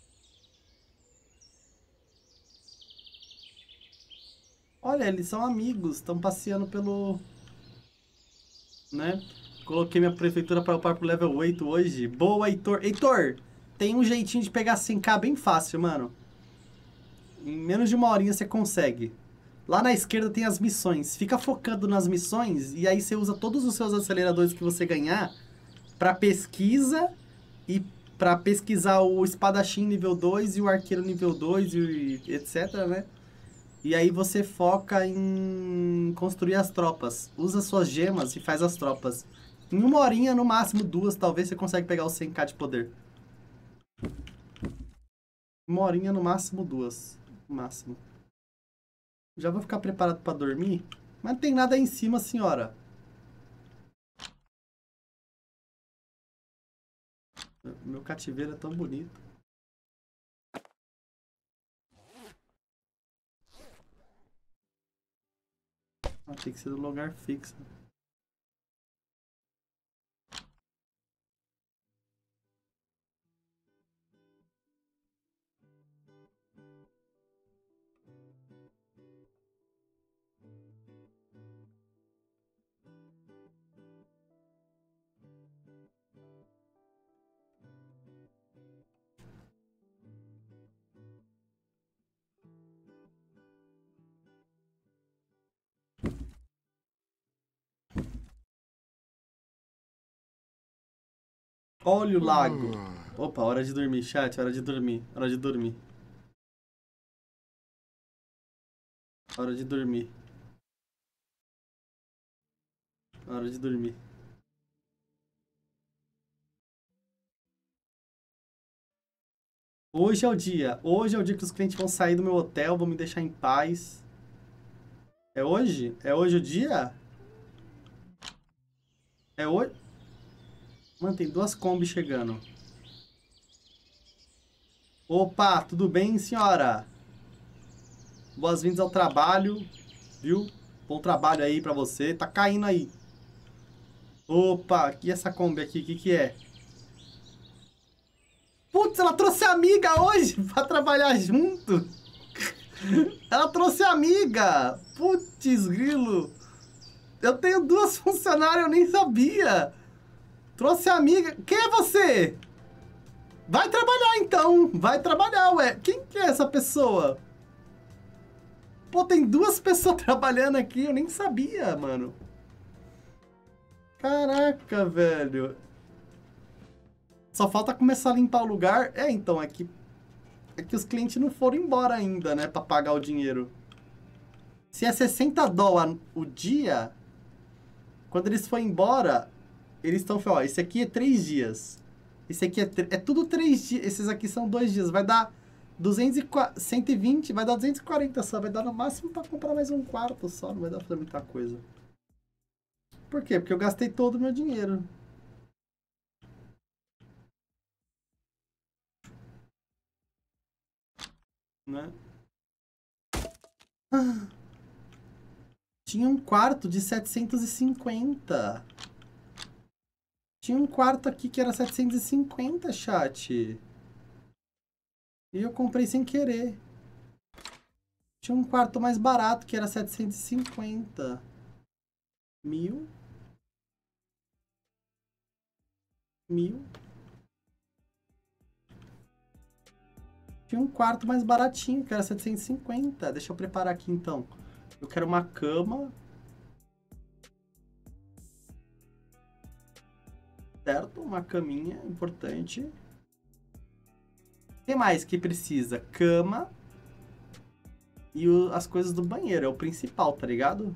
Olha, eles são amigos. Estão passeando pelo... Né? Coloquei minha prefeitura para upar pro level 8 hoje. Boa, Heitor. Heitor, tem um jeitinho de pegar 100k bem fácil, mano. Em menos de uma horinha você consegue. Lá na esquerda tem as missões. Fica focando nas missões e aí você usa todos os seus aceleradores que você ganhar pra pesquisa e pra pesquisar o espadachim nível 2 e o arqueiro nível 2 e etc, né? E aí você foca em construir as tropas. Usa suas gemas e faz as tropas. Em uma horinha, no máximo 2, talvez você consegue pegar os 100k de poder. Uma horinha, no máximo 2. No máximo. Já vou ficar preparado pra dormir. Mas não tem nada aí em cima, senhora. Meu cativeiro é tão bonito. Ah, tem que ser no lugar fixo. Olha o lago. Opa, hora de dormir, chat. Hora de dormir. Hora de dormir. Hora de dormir. Hora de dormir. Hoje é o dia. Hoje é o dia que os clientes vão sair do meu hotel, vão me deixar em paz. É hoje? É hoje o dia? É hoje? Mano, tem 2 combis chegando. Opa, tudo bem, senhora? Boas-vindas ao trabalho, viu? Bom trabalho aí pra você. Tá caindo aí. Opa, e essa Kombi aqui, o que que é? Putz, ela trouxe amiga hoje pra trabalhar junto. Ela trouxe amiga. Putz, grilo. Eu tenho 2 funcionárias, eu nem sabia. Trouxe amiga. Quem é você? Vai trabalhar, então. Vai trabalhar, ué. Quem que é essa pessoa? Pô, tem 2 pessoas trabalhando aqui. Eu nem sabia, mano. Caraca, velho. Só falta começar a limpar o lugar. É, então, é que os clientes não foram embora ainda, né? Pra pagar o dinheiro. Se é 60 dólares o dia... Quando eles forem embora, eles estão falando, ó, esse aqui é 3 dias. Esse aqui é tudo 3 dias. Esses aqui são 2 dias. Vai dar 120, vai dar 240 só. Vai dar no máximo pra comprar mais um quarto só. Não vai dar pra fazer muita coisa. Por quê? Porque eu gastei todo o meu dinheiro. Né? Ah. Tinha um quarto de 750. Tinha um quarto aqui que era 750, chat. E eu comprei sem querer. Tinha um quarto mais barato que era 750. 1000. 1000. Tinha um quarto mais baratinho que era 750. Deixa eu preparar aqui então. Eu quero uma cama. Certo? Uma caminha, importante. O que mais que precisa? Cama. E as coisas do banheiro. É o principal, tá ligado?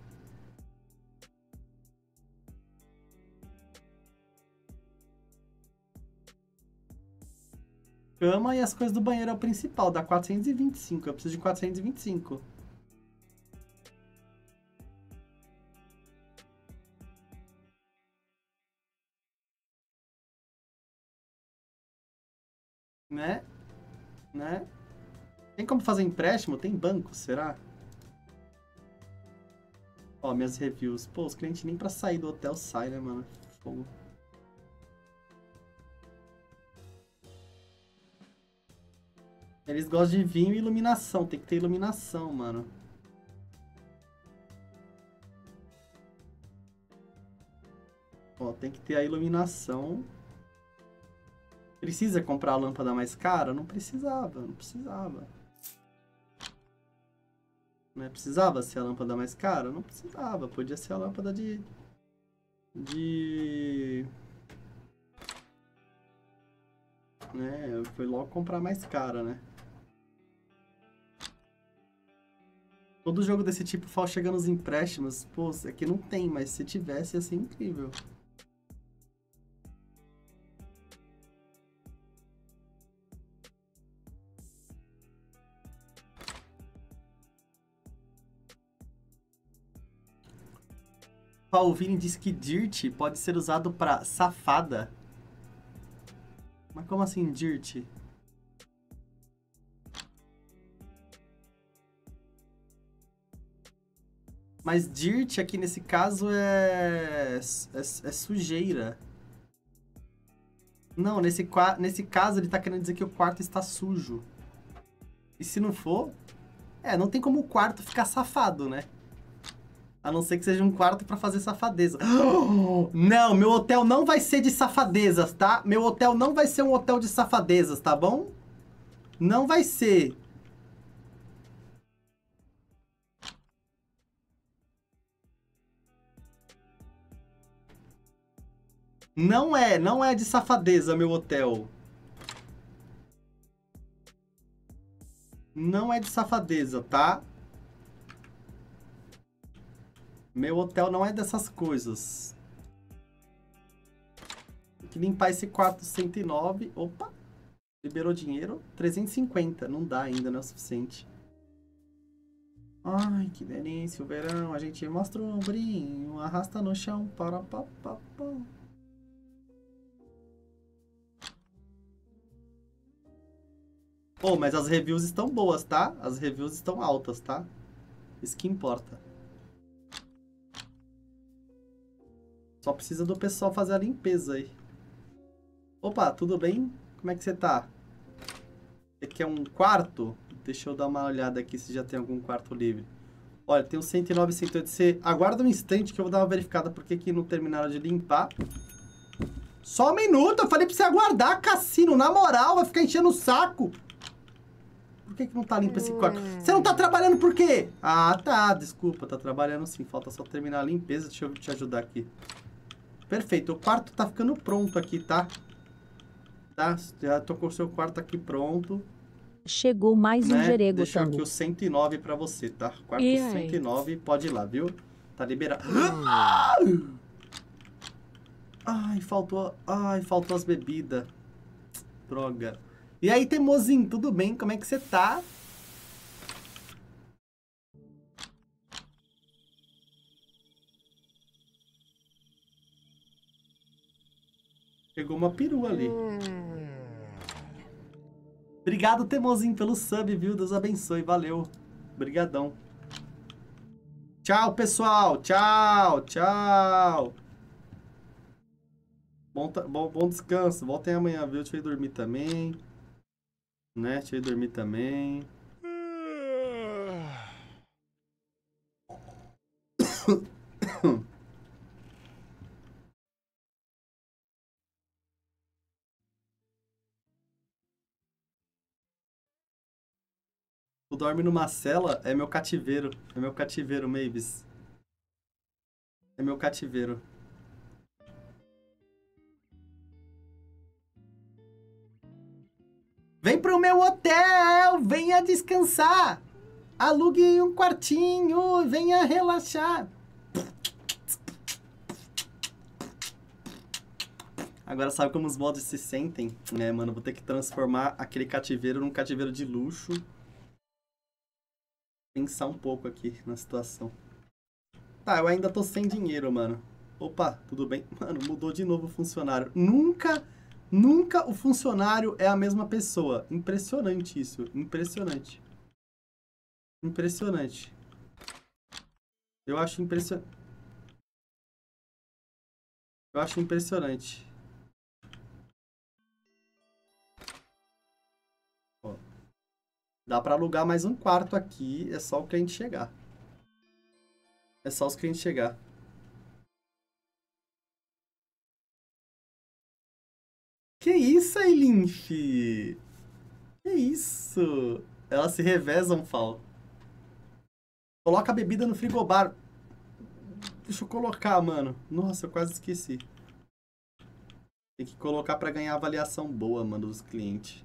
Cama e as coisas do banheiro é o principal. Dá 425. Eu preciso de 425. Né? Né? Tem como fazer empréstimo? Tem banco, será? Ó, minhas reviews. Pô, os clientes nem pra sair do hotel saem, né, mano? Fogo. Eles gostam de vinho e iluminação. Tem que ter iluminação, mano. Ó, tem que ter a iluminação. Precisa comprar a lâmpada mais cara? Não precisava, não precisava. Né? Precisava ser a lâmpada mais cara? Não precisava. Podia ser a lâmpada né? Foi logo comprar mais cara, né? Todo jogo desse tipo fala chegando os empréstimos. Pô, aqui não tem, mas se tivesse ia ser incrível. O Vini disse que Dirt pode ser usado pra safada. Mas como assim Dirt? Mas Dirt aqui nesse caso é sujeira. Não, nesse caso ele tá querendo dizer que o quarto está sujo. E se não for... não tem como o quarto ficar safado, né? A não ser que seja um quarto pra fazer safadeza. Não, meu hotel não vai ser de safadezas, tá? Meu hotel não vai ser um hotel de safadezas, tá bom? Não vai ser. Não é de safadeza, meu hotel. Não é de safadeza, tá? Meu hotel não é dessas coisas. Tem que limpar esse quarto 109. Opa! Liberou dinheiro. 350. Não dá ainda, não é o suficiente. Ai, que delícia. O verão. A gente mostra o ombrinho. Arrasta no chão. Para, pa, pa, pa. Pô, mas as reviews estão boas, tá? As reviews estão altas, tá? Isso que importa. Só precisa do pessoal fazer a limpeza aí. Opa, tudo bem? Como é que você tá? Você quer um quarto? Deixa eu dar uma olhada aqui se já tem algum quarto livre. Olha, tem um 109 e 108. Você aguarda um instante que eu vou dar uma verificada porque aqui não terminaram de limpar. Só um minuto, eu falei pra você aguardar, Cassino. Na moral, vai ficar enchendo o saco. Por que não tá limpo esse quarto? Você não tá trabalhando por quê? Ah, tá, desculpa, tá trabalhando sim. Falta só terminar a limpeza, deixa eu te ajudar aqui. Perfeito, o quarto tá ficando pronto aqui, tá? Tá, já tô com o seu quarto aqui pronto. Chegou mais um gerego, Deixa Tango. aqui o 109 pra você, tá? Quarto 109, pode ir lá, viu? Tá liberado. Ai, faltou as bebidas. Droga. E aí, Temozinho, tudo bem? Como é que você tá? Pegou uma perua ali. Obrigado, Temozinho, pelo sub, viu? Deus abençoe, valeu. Obrigadão. Tchau, pessoal. Tchau, tchau. Bom descanso. Voltem amanhã, viu? Deixa eu ir dormir também. Né? Deixa eu ir dormir também. Tu dorme numa cela, é meu cativeiro. É meu cativeiro, Mavis. É meu cativeiro. Vem pro meu hotel, venha descansar. Alugue um quartinho, venha relaxar. Agora sabe como os mods se sentem, né, mano? Vou ter que transformar aquele cativeiro num cativeiro de luxo. Pensar um pouco aqui na situação. Tá, eu ainda tô sem dinheiro, mano. Opa, tudo bem? Mano, mudou de novo o funcionário. Nunca o funcionário é a mesma pessoa. Impressionante isso. Impressionante. Impressionante. Eu acho impressionante. Eu acho impressionante. Ó. Dá pra alugar mais um quarto aqui. É só o cliente chegar. É só os clientes chegar. Que isso, Eilinf? Que isso? Elas se revezam, Fal. Coloca a bebida no frigobar. Deixa eu colocar, mano. Nossa, eu quase esqueci. Tem que colocar pra ganhar avaliação boa, mano, dos clientes.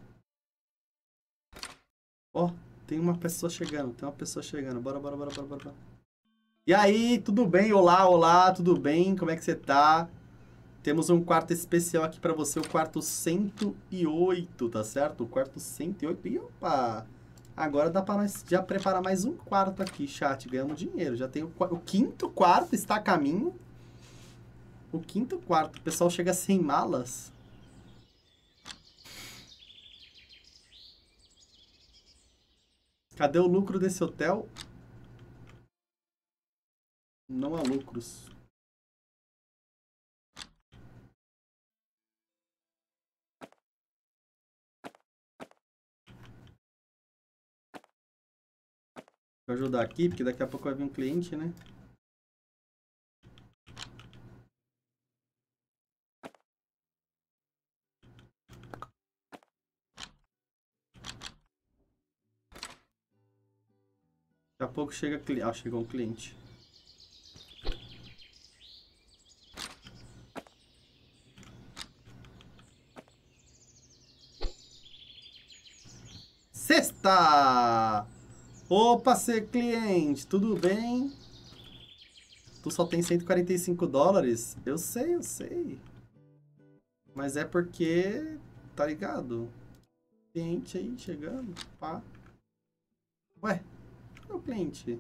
Ó, tem uma pessoa chegando. Tem uma pessoa chegando. Bora. E aí, tudo bem? Olá, tudo bem? Como é que você tá? Temos um quarto especial aqui pra você, o quarto 108, tá certo? O quarto 108. E opa! Agora dá pra nós já preparar mais um quarto aqui, chat. Ganhamos dinheiro. Já tem o quinto quarto, está a caminho. O quinto quarto. O pessoal chega sem malas. Cadê o lucro desse hotel? Não há lucros. Vou ajudar aqui, porque daqui a pouco vai vir um cliente, né? Daqui a pouco chega cliente. Ah, chegou um cliente. Sexta! Opa, ser cliente, tudo bem? Tu só tem 145 dólares? Eu sei. Mas é porque, tá ligado? Cliente aí chegando, pá. Ué, cadê o cliente?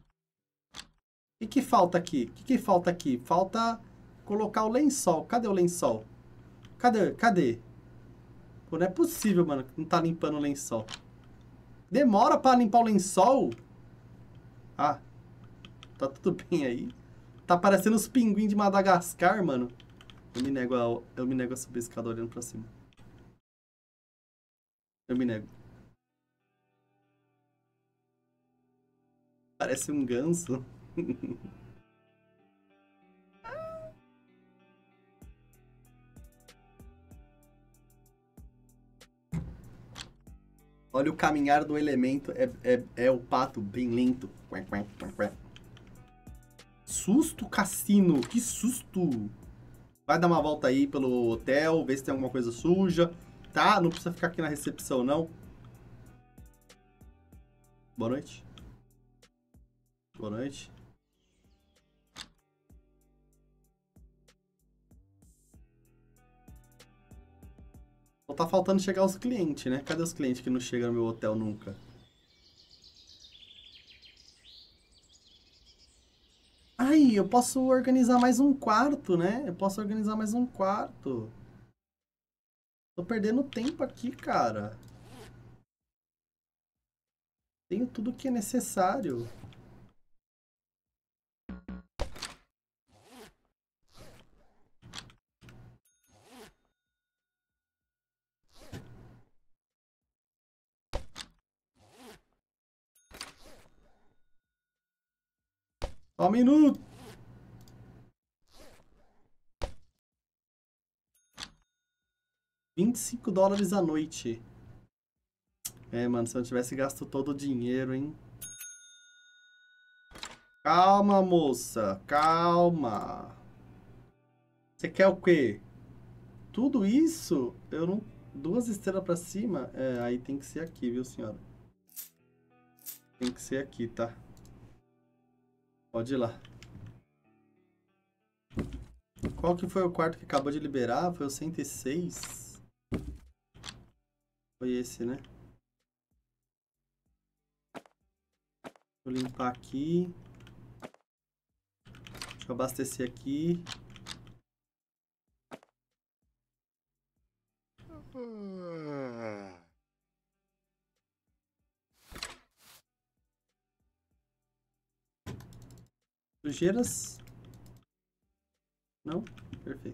O que falta aqui? O que falta aqui? Falta colocar o lençol. Cadê o lençol? Cadê? Pô, não é possível, mano, que não tá limpando o lençol. Demora pra limpar o lençol? Ah, tá tudo bem aí. Tá parecendo os pinguins de Madagascar, mano. Eu me nego a subir a escada olhando pra cima. Eu me nego. Parece um ganso. Olha o caminhar do elemento. É o pato bem lento. Susto, cassino. Que susto. Vai dar uma volta aí pelo hotel, ver se tem alguma coisa suja. Tá? Não precisa ficar aqui na recepção, não. Boa noite. Boa noite. Só tá faltando chegar os clientes, né? Cadê os clientes que não chegam no meu hotel nunca? Ai, eu posso organizar mais um quarto, né? Eu posso organizar mais um quarto. Tô perdendo tempo aqui, cara. Tenho tudo que é necessário. Só um minuto. $25 a noite. É, mano, se eu tivesse gasto todo o dinheiro, hein? Calma, moça. Calma. Você quer o quê? Tudo isso? Eu não... 2 estrelas pra cima? É, aí tem que ser aqui, viu, senhora? Tem que ser aqui, tá? Pode ir lá. Qual que foi o quarto que acabou de liberar? Foi o 106? Foi esse, né? Vou limpar aqui. Deixa eu abastecer aqui. Sujeiras? Não? Perfeito.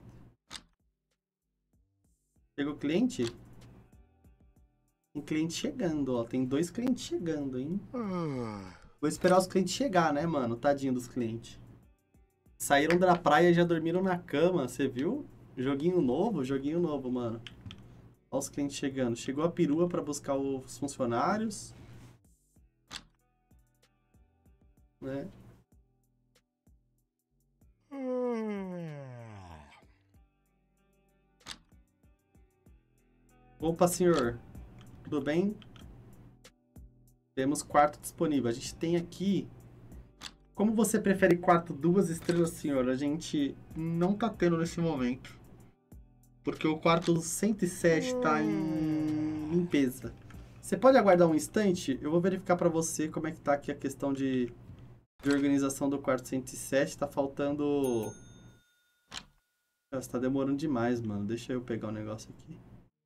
Chegou o cliente? Tem cliente chegando, ó. Tem 2 clientes chegando, hein? Vou esperar os clientes chegar, né, mano? Tadinho dos clientes. Saíram da praia e já dormiram na cama, você viu? Joguinho novo, mano. Olha os clientes chegando. Chegou a perua pra buscar os funcionários. Né? Opa, senhor. Tudo bem? Temos quarto disponível. A gente tem aqui... Como você prefere quarto 2 estrelas, senhor? A gente não tá tendo nesse momento. Porque o quarto 107 tá em limpeza. Você pode aguardar um instante? Eu vou verificar pra você como é que tá aqui a questão de organização do quarto 107. Tá faltando... Nossa, tá demorando demais, mano. Deixa eu pegar o negócio aqui.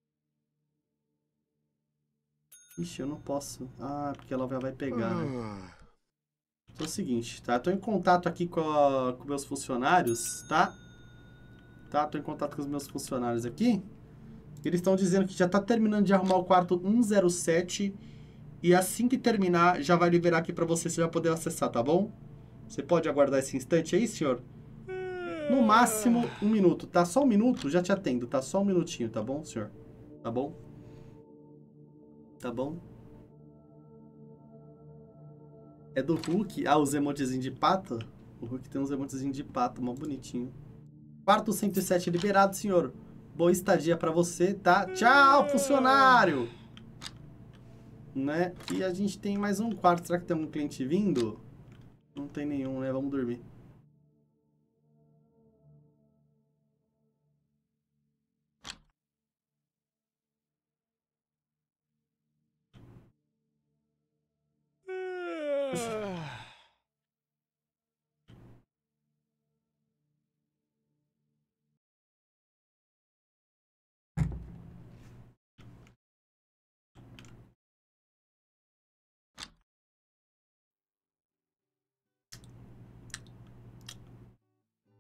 Ixi, eu não posso. Ah, porque ela vai pegar, né? Então é o seguinte, tá? Eu tô em contato aqui com meus funcionários, tá? Tá? Tô em contato com os meus funcionários aqui. Eles estão dizendo que já tá terminando de arrumar o quarto 107. E assim que terminar, já vai liberar aqui pra você já poder acessar, tá bom? Você pode aguardar esse instante aí, senhor? No máximo 1 minuto, tá? Só 1 minuto, já te atendo, tá? Só 1 minutinho, tá bom, senhor? Tá bom? Tá bom? É do Hulk. Ah, os emotezinhos de pato? O Hulk tem uns emotezinhos de pato, mó bonitinho. Quarto 107 liberado, senhor. Boa estadia pra você, tá? Tchau, funcionário! Né? E a gente tem mais um quarto. Será que tem um cliente vindo? Não tem nenhum, né? Vamos dormir.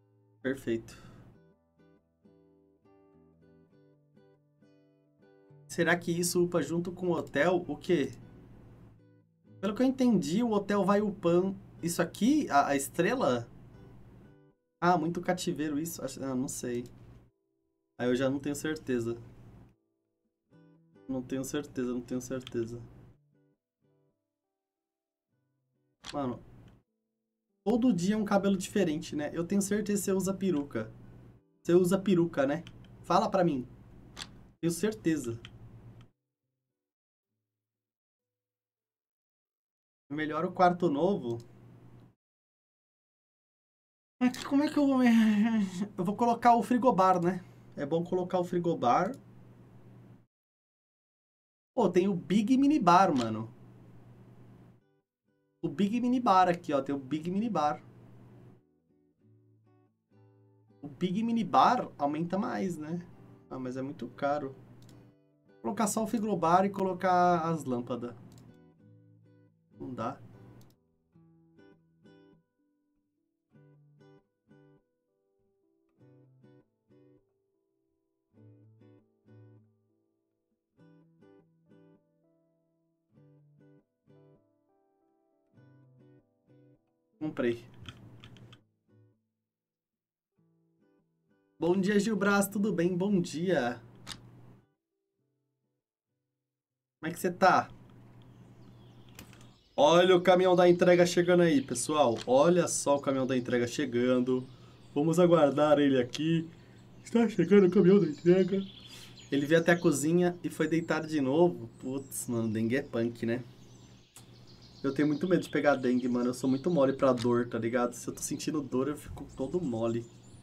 Perfeito. Será que isso upa junto com o hotel? O quê? Pelo que eu entendi, o hotel vai upando... Isso aqui? A estrela? Ah, muito cativeiro isso. Ah, não sei. Aí eu já não tenho certeza. Não tenho certeza, não tenho certeza. Mano, todo dia é um cabelo diferente, né? Eu tenho certeza que você usa peruca. Você usa peruca, né? Fala pra mim. Tenho certeza. Melhora o quarto novo. Como é que eu vou... Eu vou colocar o frigobar, né? É bom colocar o frigobar. Pô, tem o Big Mini Bar, mano. O Big Mini Bar aqui, ó. Tem o Big Mini Bar. O Big Mini Bar aumenta mais, né? Ah, mas é muito caro. Vou colocar só o frigobar e colocar as lâmpadas. Não dá. Comprei. Bom dia, Gilbras. Tudo bem? Bom dia. Como é que você tá? Olha o caminhão da entrega chegando aí, pessoal. Olha só o caminhão da entrega chegando. Vamos aguardar ele aqui. Está chegando o caminhão da entrega. Ele veio até a cozinha e foi deitado de novo. Putz, mano, dengue é punk, né? Eu tenho muito medo de pegar dengue, mano. Eu sou muito mole pra dor, tá ligado? Se eu tô sentindo dor, eu fico todo mole.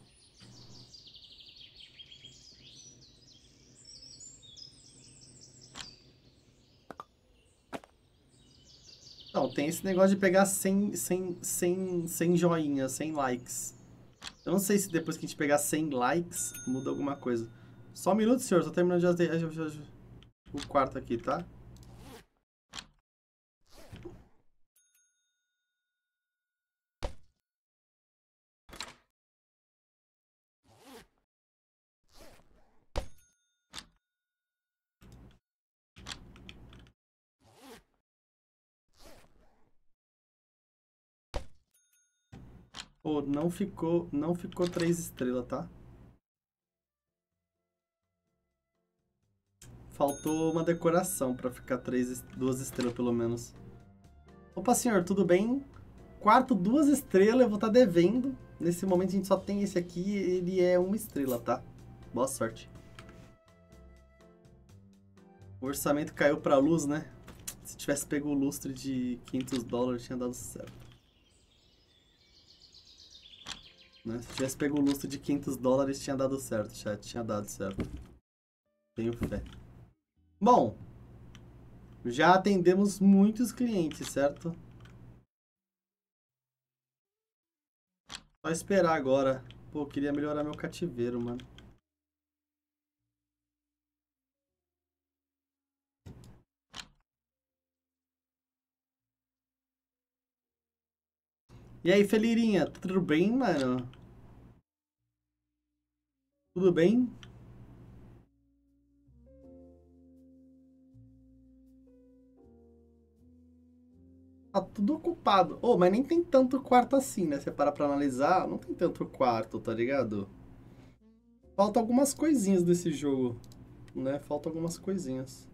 Não, tem esse negócio de pegar 100 joinhas, 100 likes. Eu não sei se depois que a gente pegar 100 likes, muda alguma coisa. Só um minuto, senhor. Tô terminando o quarto aqui, tá? Pô, não ficou 3 estrelas, tá? Faltou uma decoração pra ficar 2 estrelas pelo menos. Opa, senhor, tudo bem? Quarto 2 estrelas, eu vou estar devendo. Nesse momento a gente só tem esse aqui, ele é 1 estrela, tá? Boa sorte. O orçamento caiu pra luz, né? Se tivesse pego o lustre de $500, tinha dado certo. Né? Se tivesse pego o lustre de $500, tinha dado certo, chat. Tinha dado certo. Tenho fé. Bom, já atendemos muitos clientes, certo? Só esperar agora. Pô, eu queria melhorar meu cativeiro, mano. E aí, Felirinha, tudo bem, mano? Tudo bem? Tá tudo ocupado. Oh, mas nem tem tanto quarto assim, né? Você para pra analisar, não tem tanto quarto, tá ligado? Falta algumas coisinhas desse jogo, né? Falta algumas coisinhas.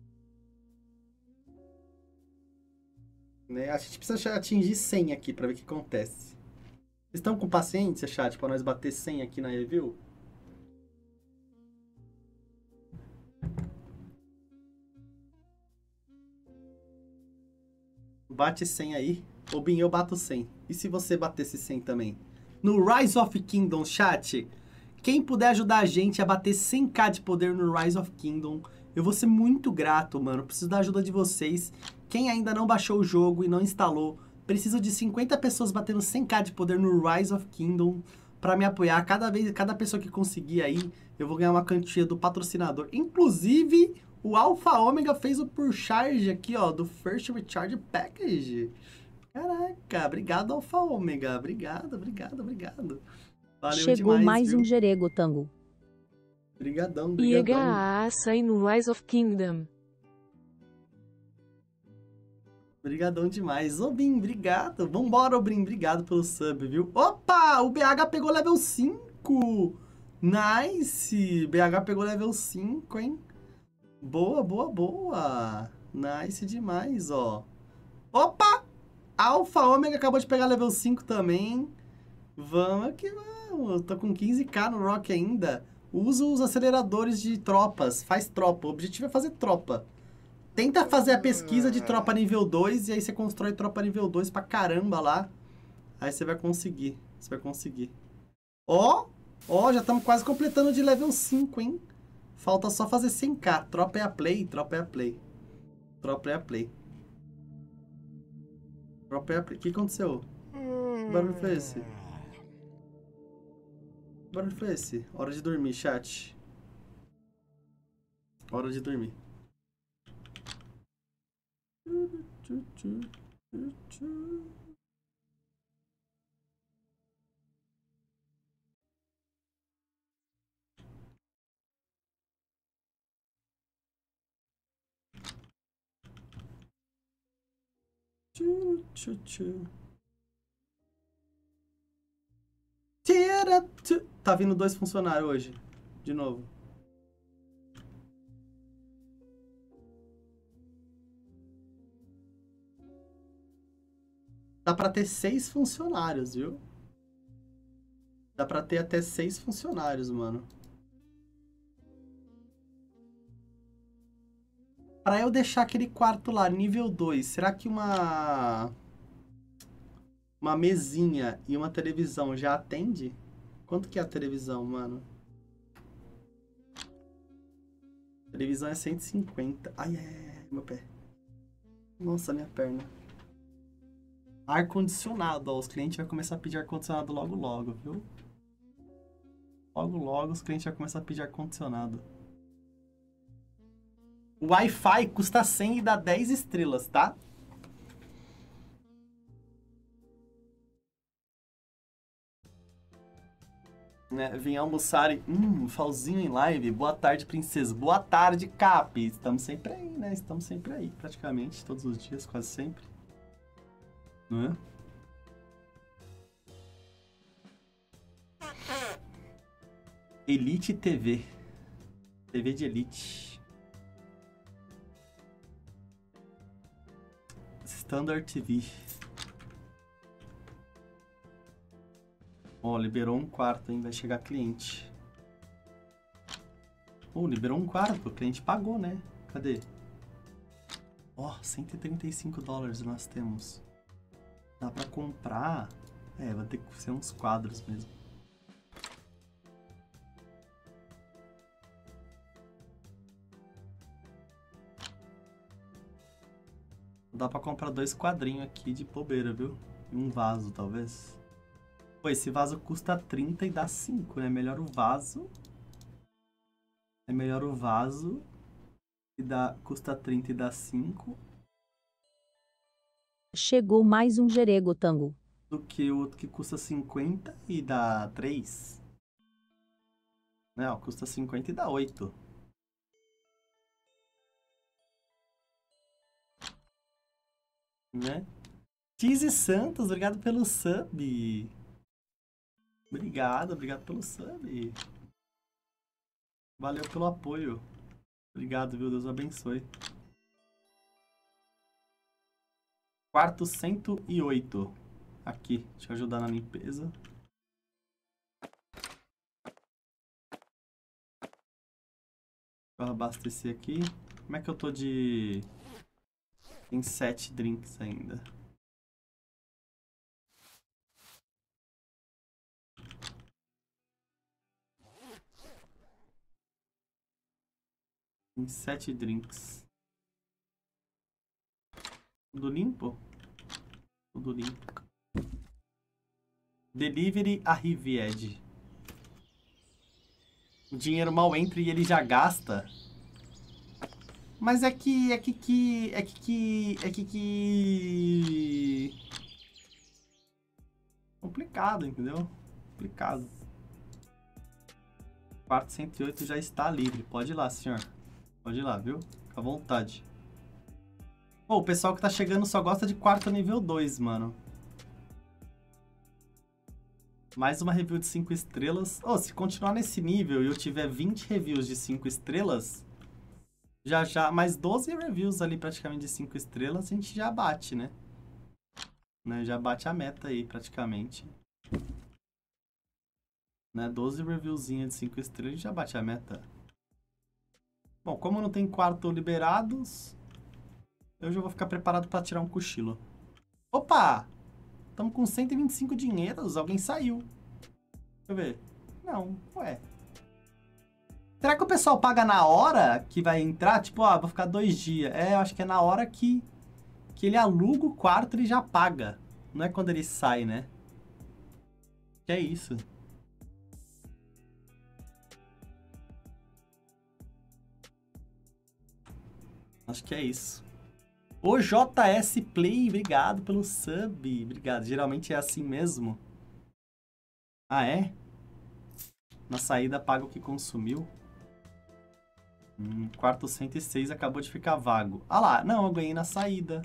Né? A gente precisa atingir 100 aqui pra ver o que acontece. Vocês estão com paciência, chat, pra nós bater 100 aqui na review? Bate 100 aí. Ô, Bin, eu bato 100. E se você batesse 100 também? No Rise of Kingdom, chat, quem puder ajudar a gente a bater 100k de poder no Rise of Kingdom, eu vou ser muito grato, mano. Preciso da ajuda de vocês. Quem ainda não baixou o jogo e não instalou, preciso de 50 pessoas batendo 100k de poder no Rise of Kingdom pra me apoiar. Cada pessoa que conseguir aí, eu vou ganhar uma quantia do patrocinador. Inclusive, o Alpha Omega fez o Purcharge aqui, ó, do First Recharge Package. Caraca, obrigado, Alpha Omega. Obrigado. Valeu Chegou demais, mais viu? um Jerego Tango. Brigadão, brigadão. IHA sai no Rise of Kingdom. Brigadão demais. Ô, Bim, obrigado. Vambora, ô, Bim, obrigado pelo sub, viu? Opa, o BH pegou level 5. Nice. BH pegou level 5, hein? Boa, boa, boa. Nice demais, ó. Opa! Alpha Omega acabou de pegar level 5 também. Vamos que vamos. Tô com 15k no Rock ainda. Usa os aceleradores de tropas. Faz tropa. O objetivo é fazer tropa. Tenta fazer a pesquisa de tropa nível 2 e aí você constrói tropa nível 2 pra caramba lá. Aí você vai conseguir. Você vai conseguir. Ó! Ó, já estamos quase completando de level 5, hein? Falta só fazer 100k. Tropa é a play, tropa é a play. Tropa é a play. Tropa é a play. O que aconteceu? Que barulho foi esse? Que barulho foi esse? Hora de dormir, chat. Hora de dormir. Tá vindo 2 funcionários hoje. De novo. Dá pra ter 6 funcionários, viu? Dá pra ter até 6 funcionários, mano. Pra eu deixar aquele quarto lá, nível 2, será que uma mesinha e uma televisão já atende? Quanto que é a televisão, mano? A televisão é 150. Ai, meu pé. Nossa, minha perna. Ar-condicionado, ó. Os clientes vão começar a pedir ar-condicionado logo, logo, viu? Logo, logo os clientes vão começar a pedir ar-condicionado. O Wi-Fi custa 100 e dá 10 estrelas, tá? Né? Vim almoçar e... Falzinho em live. Boa tarde, princesa. Boa tarde, Cap. Estamos sempre aí, né? Estamos sempre aí, praticamente. Todos os dias, quase sempre. Não é? Elite TV. TV de Elite. Standard TV. Ó, liberou um quarto, hein? Vai chegar cliente. Ó, liberou um quarto. O cliente pagou, né? Cadê? Ó, $135 nós temos. Dá pra comprar... É, vai ter que ser uns quadros mesmo. Dá pra comprar 2 quadrinhos aqui de bobeira, viu? E um vaso, talvez. Pô, esse vaso custa 30 e dá 5, né? Melhor o vaso. É melhor o vaso. E custa 30 e dá 5. Chegou mais um Jerego Tango. Do que o outro que custa 50 e dá 3. Não, custa 50 e dá 8. Né? Tizi Santos, obrigado pelo sub. Obrigado pelo sub. Valeu pelo apoio. Obrigado, viu? Deus abençoe. Quarto 108. Aqui, deixa eu ajudar na limpeza. Deixa eu abastecer aqui. Como é que eu tô de... Tem 7 drinks ainda. Tem 7 drinks. Tudo limpo? Tudo limpo. Delivery Arrivied. O dinheiro mal entra e ele já gasta. Mas é que... Complicado, entendeu? Complicado. Quarto 108 já está livre. Pode ir lá, senhor. Pode ir lá, viu? Fica à vontade. Pô, o pessoal que tá chegando só gosta de quarto nível 2, mano. Mais uma review de 5 estrelas. Oh, se continuar nesse nível e eu tiver 20 reviews de 5 estrelas, já mais 12 reviews ali praticamente de 5 estrelas, a gente já bate, né? Já bate a meta aí praticamente. Né? 12 reviewzinhas de 5 estrelas já bate a meta. Bom, como não tem quarto liberados, eu já vou ficar preparado para tirar um cochilo. Opa! Estamos com 125 dinheiros. Alguém saiu. Deixa eu ver. Não, ué. Será que o pessoal paga na hora que vai entrar? Tipo, vou ficar 2 dias. É, eu acho que é na hora que ele aluga o quarto, ele já paga. Não é quando ele sai, né? Que é isso? Acho que é isso. O JS Play, obrigado pelo sub. Obrigado. Geralmente é assim mesmo. Ah, é? Na saída paga o que consumiu. Quarto 106 acabou de ficar vago. Ah lá, não, eu ganhei na saída.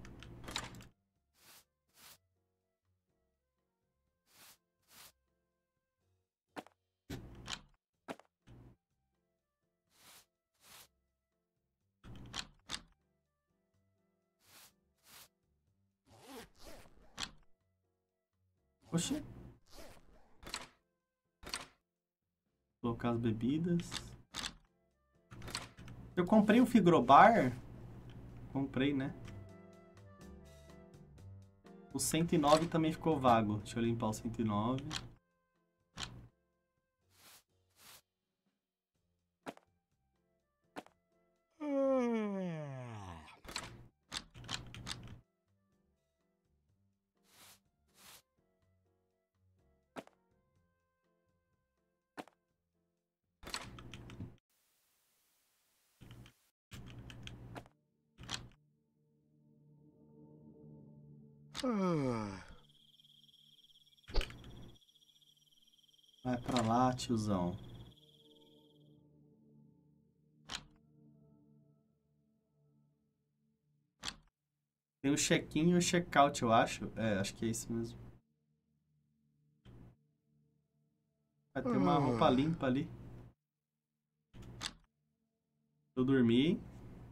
Oxi. Colocar as bebidas. Eu comprei o Frigobar. Comprei, né? O 109 também ficou vago. Deixa eu limpar o 109. Vai pra lá, tiozão. Tem o check-in e o check-out, eu acho. É, acho que é isso mesmo. Vai ter uma roupa limpa ali. Eu dormi.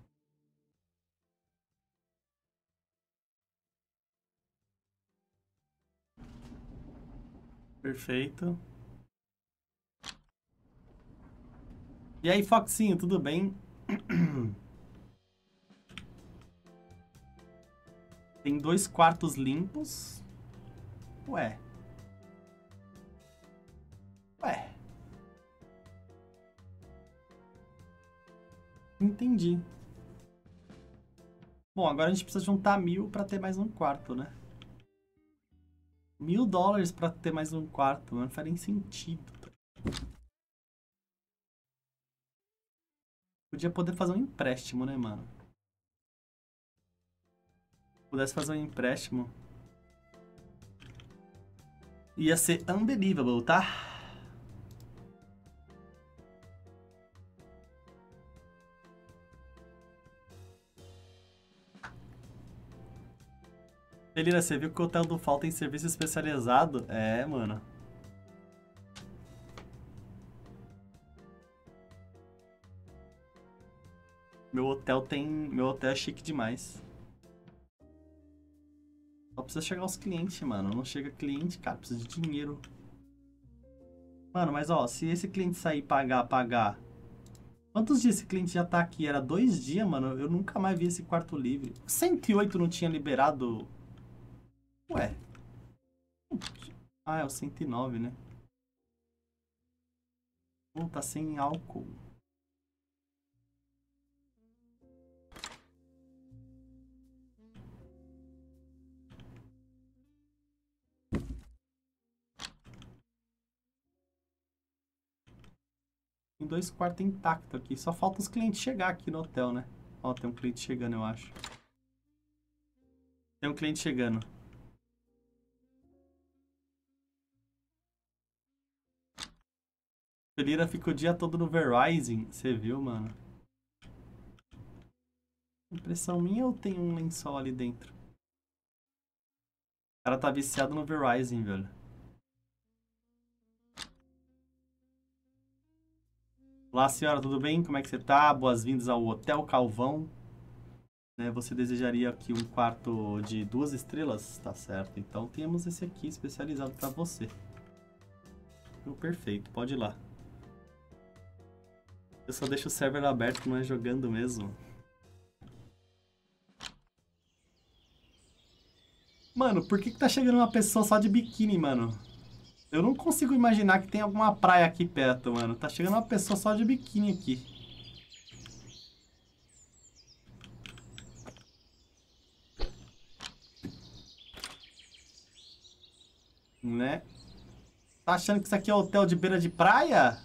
Perfeito. E aí, Foxinho, tudo bem? Tem 2 quartos limpos. Ué. Ué. Entendi. Bom, agora a gente precisa juntar 1.000 pra ter mais um quarto, né? $1.000 pra ter mais um quarto, não faz nem sentido. Podia poder fazer um empréstimo, né, mano? Se pudesse fazer um empréstimo, ia ser unbelievable, tá? Belina, você viu que o Hotel do Fall tem serviço especializado? É, mano. Meu hotel é chique demais. Só precisa chegar os clientes, mano. Não chega cliente, cara. Precisa de dinheiro. Mano, mas ó, se esse cliente sair e pagar... Quantos dias esse cliente já tá aqui? Era 2 dias, mano. Eu nunca mais vi esse quarto livre. O 108 não tinha liberado... Ué. Ah, é o 109, né? Tá sem álcool. Tem 2 quartos intactos aqui. Só falta os clientes chegar aqui no hotel, né? Ó, tem um cliente chegando, eu acho. Tem um cliente chegando. Felira fica o dia todo no Verizon. Você viu, mano? Impressão minha ou tem um lençol ali dentro? O cara tá viciado no Verizon, velho. Olá, senhora, tudo bem? Como é que você tá? Boas-vindas ao Hotel Calvão. Né, você desejaria aqui um quarto de 2 estrelas? Tá certo. Então temos esse aqui especializado pra você. Perfeito, pode ir lá. Eu só deixo o server aberto, não é jogando mesmo. Mano, por que tá chegando uma pessoa só de biquíni, mano? Eu não consigo imaginar que tem alguma praia aqui perto, mano. Tá chegando uma pessoa só de biquíni aqui. Né? Tá achando que isso aqui é hotel de beira de praia?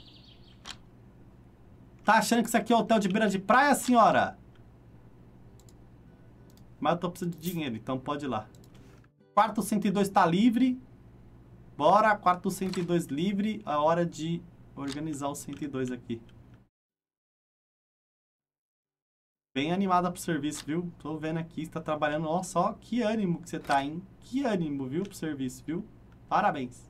Tá achando que isso aqui é hotel de beira de praia, senhora? Mas eu tô precisando de dinheiro, então pode ir lá. Quarto 102 tá livre. Bora, quarto 102 livre. A hora de organizar o 102 aqui. Bem animada pro serviço, viu? Tô vendo aqui, você tá trabalhando. Ó, só que ânimo que você tá, hein? Que ânimo, viu, pro serviço, viu? Parabéns.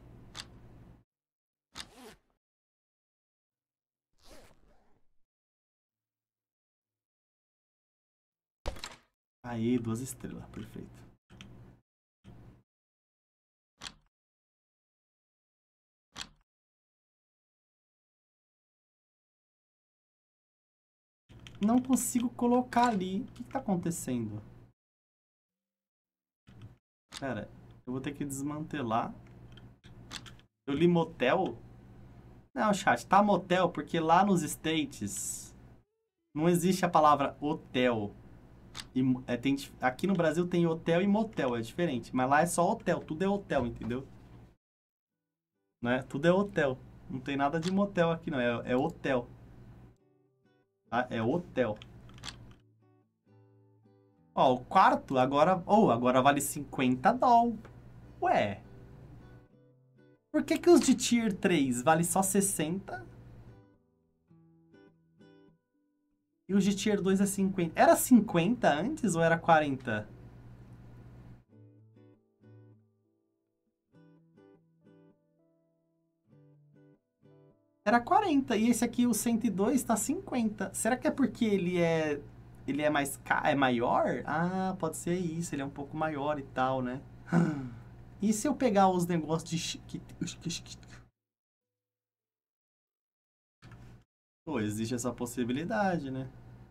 Aí, 2 estrelas, perfeito. Não consigo colocar ali. O que tá acontecendo? Pera, eu vou ter que desmantelar. Eu li motel? Não, chat, tá motel porque lá nos States não existe a palavra hotel. Aqui no Brasil tem hotel e motel, é diferente. Mas lá é só hotel, tudo é hotel, entendeu? Né? Tudo é hotel. Não tem nada de motel aqui não, é hotel. Tá? É hotel. Ó, o quarto agora... agora vale 50 doll. Ué. Por que que os de Tier 3 vale só 60? E os de Tier 2 é 50? Era 50 antes ou era 40? Era 40. E esse aqui, o 102, tá 50. Será que é porque ele é mais é maior? Ah, pode ser isso. Ele é um pouco maior e tal, né? E se eu pegar os negócios de... Pô, existe essa possibilidade, né?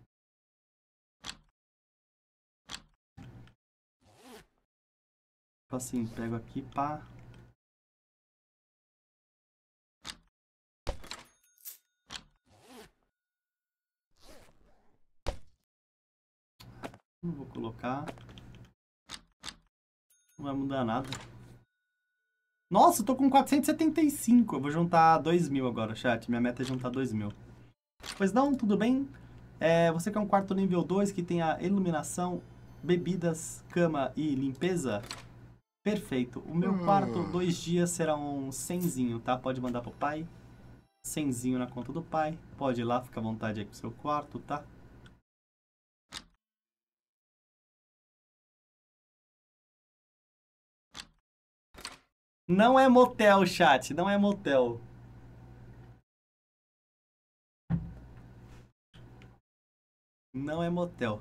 Tipo assim, pego aqui, pá. Não vou colocar. Não vai mudar nada. Nossa, eu tô com 475. Eu vou juntar 2.000 agora, chat. Minha meta é juntar 2.000. Pois não, tudo bem? Você quer um quarto nível 2 que tenha iluminação, bebidas, cama e limpeza? Perfeito. O meu quarto, 2 dias, será um 100zinho, tá? Pode mandar pro pai. 100zinho na conta do pai. Pode ir lá, fica à vontade aí com o seu quarto, tá? Não é motel, chat. Não é motel. Não é motel.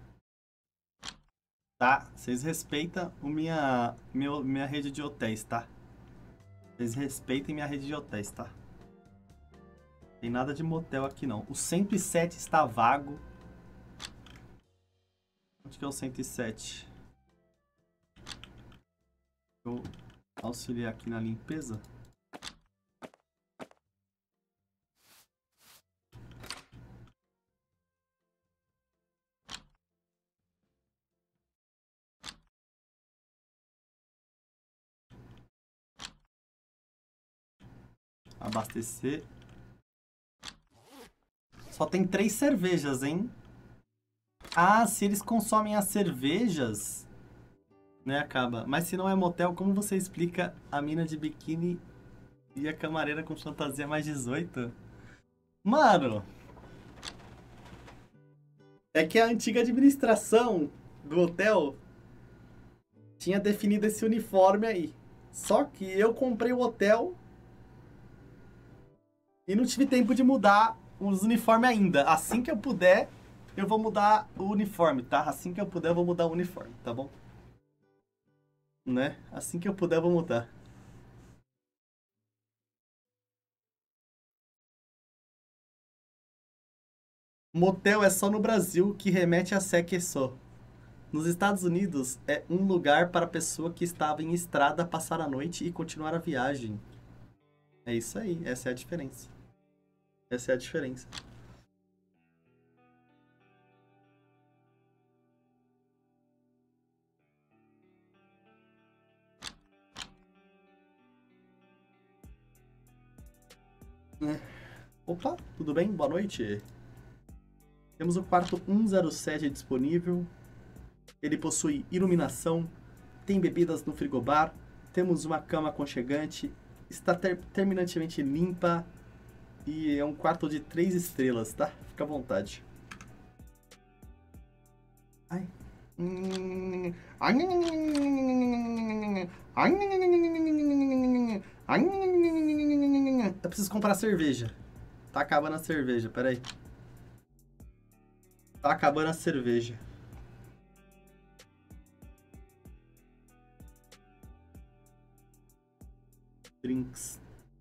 Tá? Vocês respeitam minha rede de hotéis, tá? Vocês respeitem minha rede de hotéis, tá? Tem nada de motel aqui, não. O 107 está vago. Onde que é o 107? Eu auxiliar aqui na limpeza. Abastecer. Só tem 3 cervejas, hein? Ah, se eles consomem as cervejas, né, acaba. Mas se não é motel, como você explica a mina de biquíni E a camareira com fantasia mais 18? Mano... É que a antiga administração do hotel tinha definido esse uniforme aí. Só que eu comprei o hotel e não tive tempo de mudar os uniformes ainda. Assim que eu puder, eu vou mudar o uniforme, tá? Assim que eu puder, eu vou mudar o uniforme, tá bom? Né? Assim que eu puder, eu vou mudar. Motel é só no Brasil, que remete a seque só. Nos Estados Unidos, é um lugar para a pessoa que estava em estrada passar a noite e continuar a viagem. É isso aí, essa é a diferença. Essa é a diferença. Opa, tudo bem? Boa noite. Temos o quarto 107 disponível. Ele possui iluminação, tem bebidas no frigobar, temos uma cama aconchegante, está terminantemente limpa e é um quarto de 3 estrelas, tá? Fica à vontade. Ai. Eu preciso comprar cerveja. Tá acabando a cerveja, peraí. Tá acabando a cerveja. Drinks.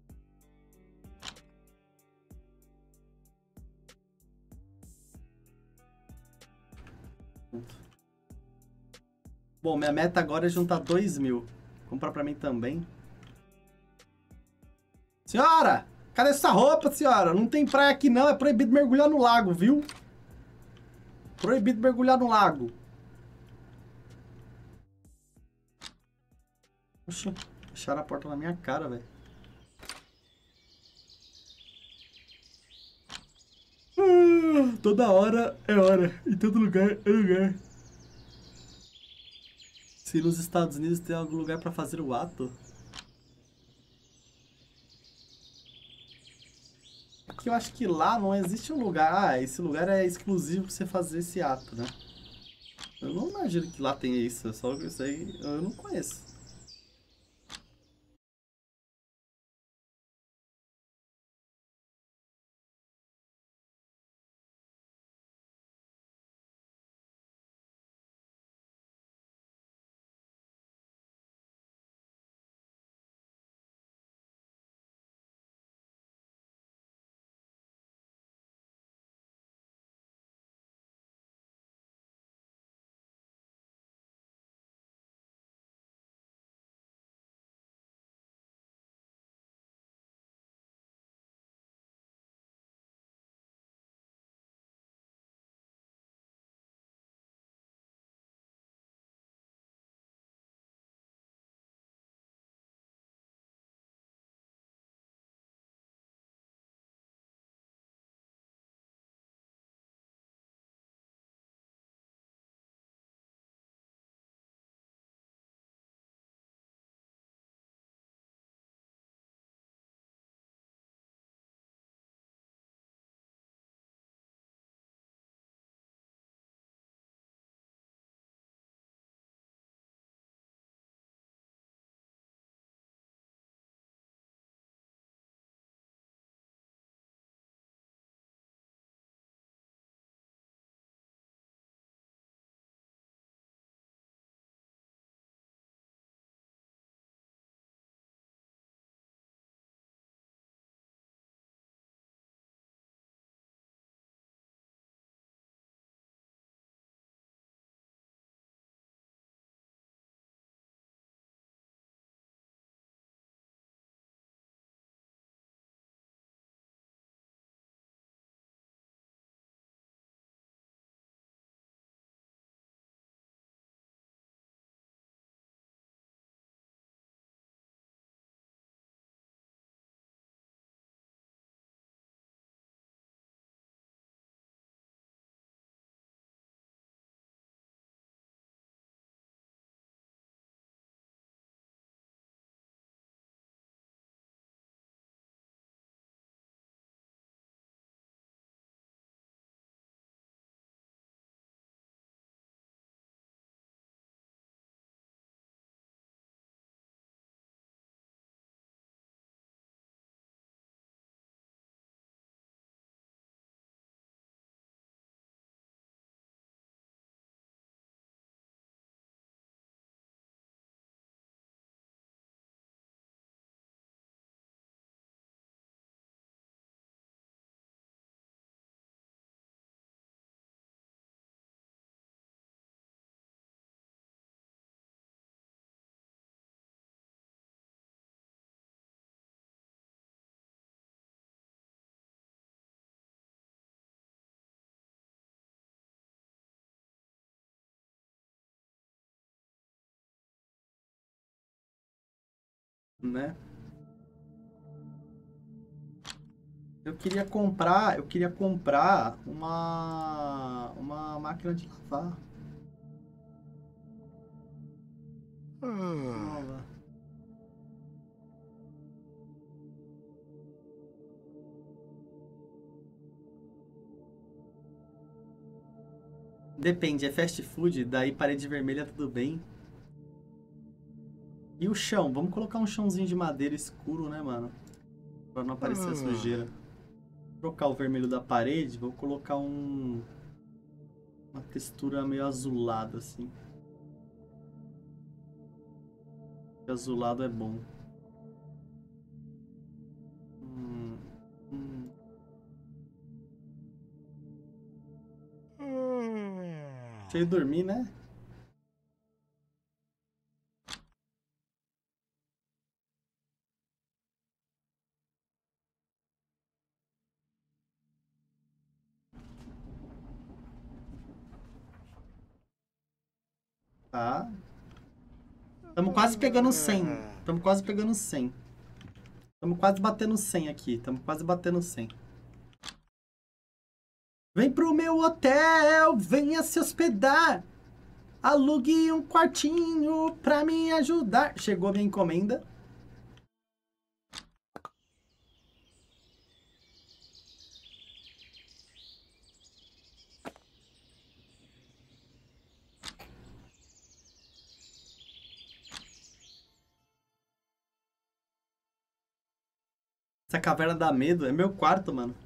Bom, minha meta agora é juntar 2.000. Comprar pra mim também. Senhora! Cadê essa roupa, senhora? Não tem praia aqui não, é proibido mergulhar no lago, viu? Proibido mergulhar no lago. Oxi, fecharam a porta na minha cara, velho. Toda hora é hora. Em todo lugar é lugar. Se nos Estados Unidos tem algum lugar pra fazer o ato... Porque eu acho que lá não existe um lugar... Ah, esse lugar é exclusivo pra você fazer esse ato, né? Eu não imagino que lá tenha isso. Só isso aí eu não conheço. né? Eu queria comprar uma máquina de lavar. Nova. Depende, é fast food, daí parede vermelha tudo bem. E o chão? Vamos colocar um chãozinho de madeira escuro, né, mano? Pra não aparecer a sujeira. Vou trocar o vermelho da parede, vou colocar uma textura meio azulada, assim. Azulado é bom. Deixa eu dormir, né? Tá. Estamos quase pegando 100. Estamos quase pegando 100. Estamos quase batendo 100 aqui. Estamos quase batendo 100. Vem pro meu hotel, venha se hospedar. Alugue um quartinho pra me ajudar. Chegou a minha encomenda. Essa caverna dá medo. É meu quarto, mano.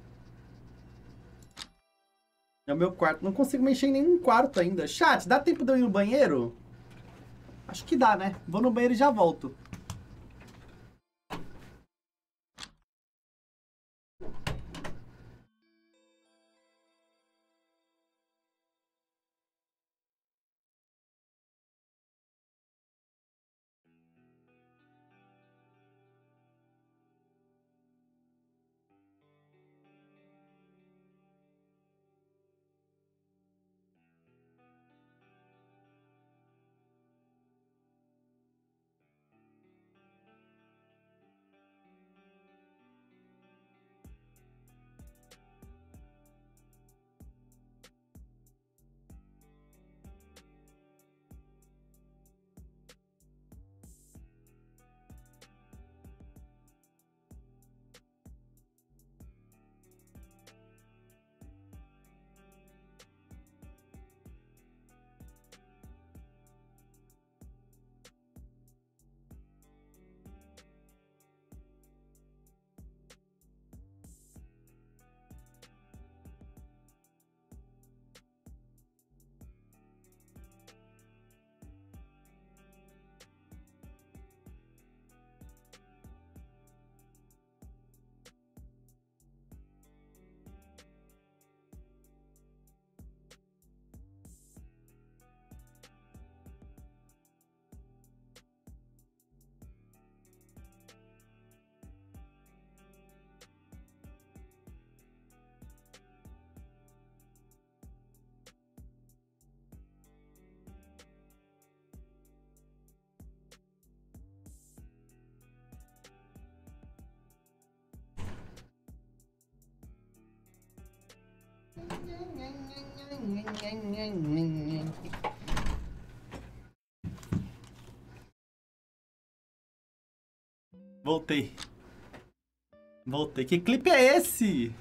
É o meu quarto. Não consigo mexer em nenhum quarto ainda. Chat, dá tempo de eu ir no banheiro? Acho que dá, né? Vou no banheiro e já volto. Voltei. Voltei. Que clipe é esse?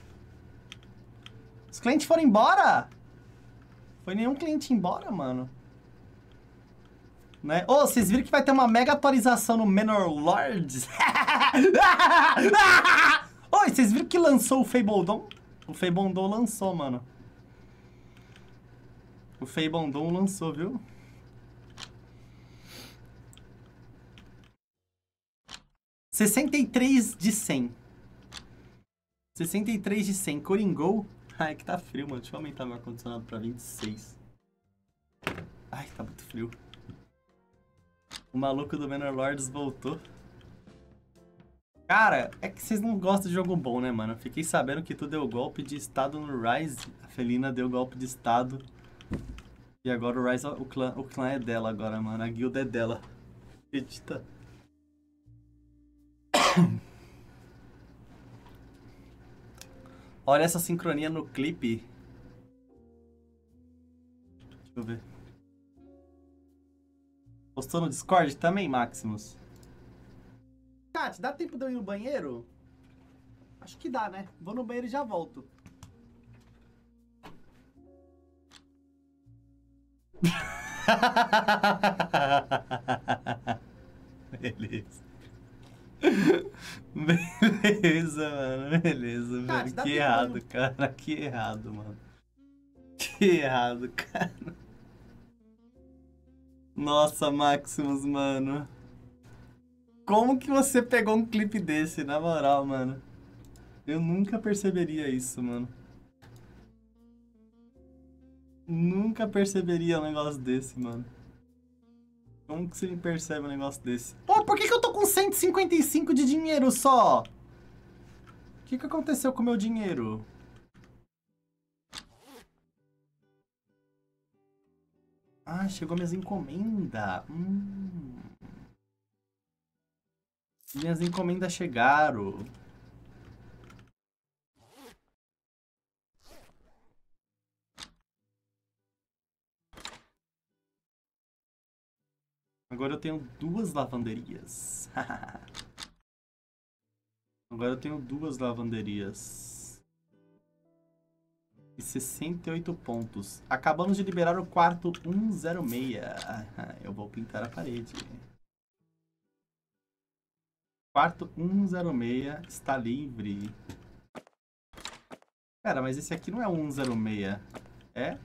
Os clientes foram embora? Foi nenhum cliente embora, mano. Né? Ô, vocês viram que vai ter uma mega atualização no Manor Lords? Oi, vocês viram que lançou o Fabledon? O Fabledon lançou, mano. O Fabledon lançou, viu? $63 de 100. 63 de 100. Coringou. Ai, que tá frio, mano. Deixa eu aumentar meu ar-condicionado pra 26. Ai, tá muito frio. O maluco do Manor Lords voltou. Cara, é que vocês não gostam de jogo bom, né, mano? Fiquei sabendo que tu deu golpe de estado no Rise. A Felina deu golpe de estado. E agora o Rise, o clã é dela agora, mano. A guilda é dela. Acredita? Olha essa sincronia no clipe. Deixa eu ver. Postou no Discord também, Maximus? Kat, dá tempo de eu ir no banheiro? Acho que dá, né? Vou no banheiro e já volto. Beleza. Beleza, mano. Beleza, velho. Que errado, cara. Que errado, mano. Que errado, cara. Nossa, Maximus, mano. Como que você pegou um clipe desse, na moral, mano? Eu nunca perceberia isso, mano. Nunca perceberia um negócio desse, mano. Como que você me percebe um negócio desse? Pô, por que eu tô com 155 de dinheiro só? O que aconteceu com o meu dinheiro? Ah, chegou minhas encomendas. Minhas encomendas chegaram. Agora eu tenho 2 lavanderias. Agora eu tenho 2 lavanderias. E 68 pontos. Acabamos de liberar o quarto 106. Eu vou pintar a parede. Quarto 106 está livre. Cara, mas esse aqui não é o 106. É?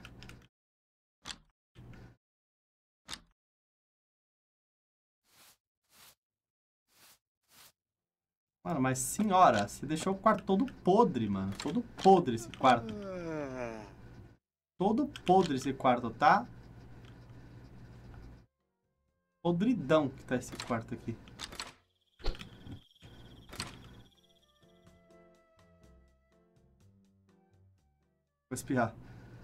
Mano, mas senhora, você deixou o quarto todo podre, mano. Todo podre esse quarto. Todo podre esse quarto, tá? Podridão que tá esse quarto aqui. Vou espirrar.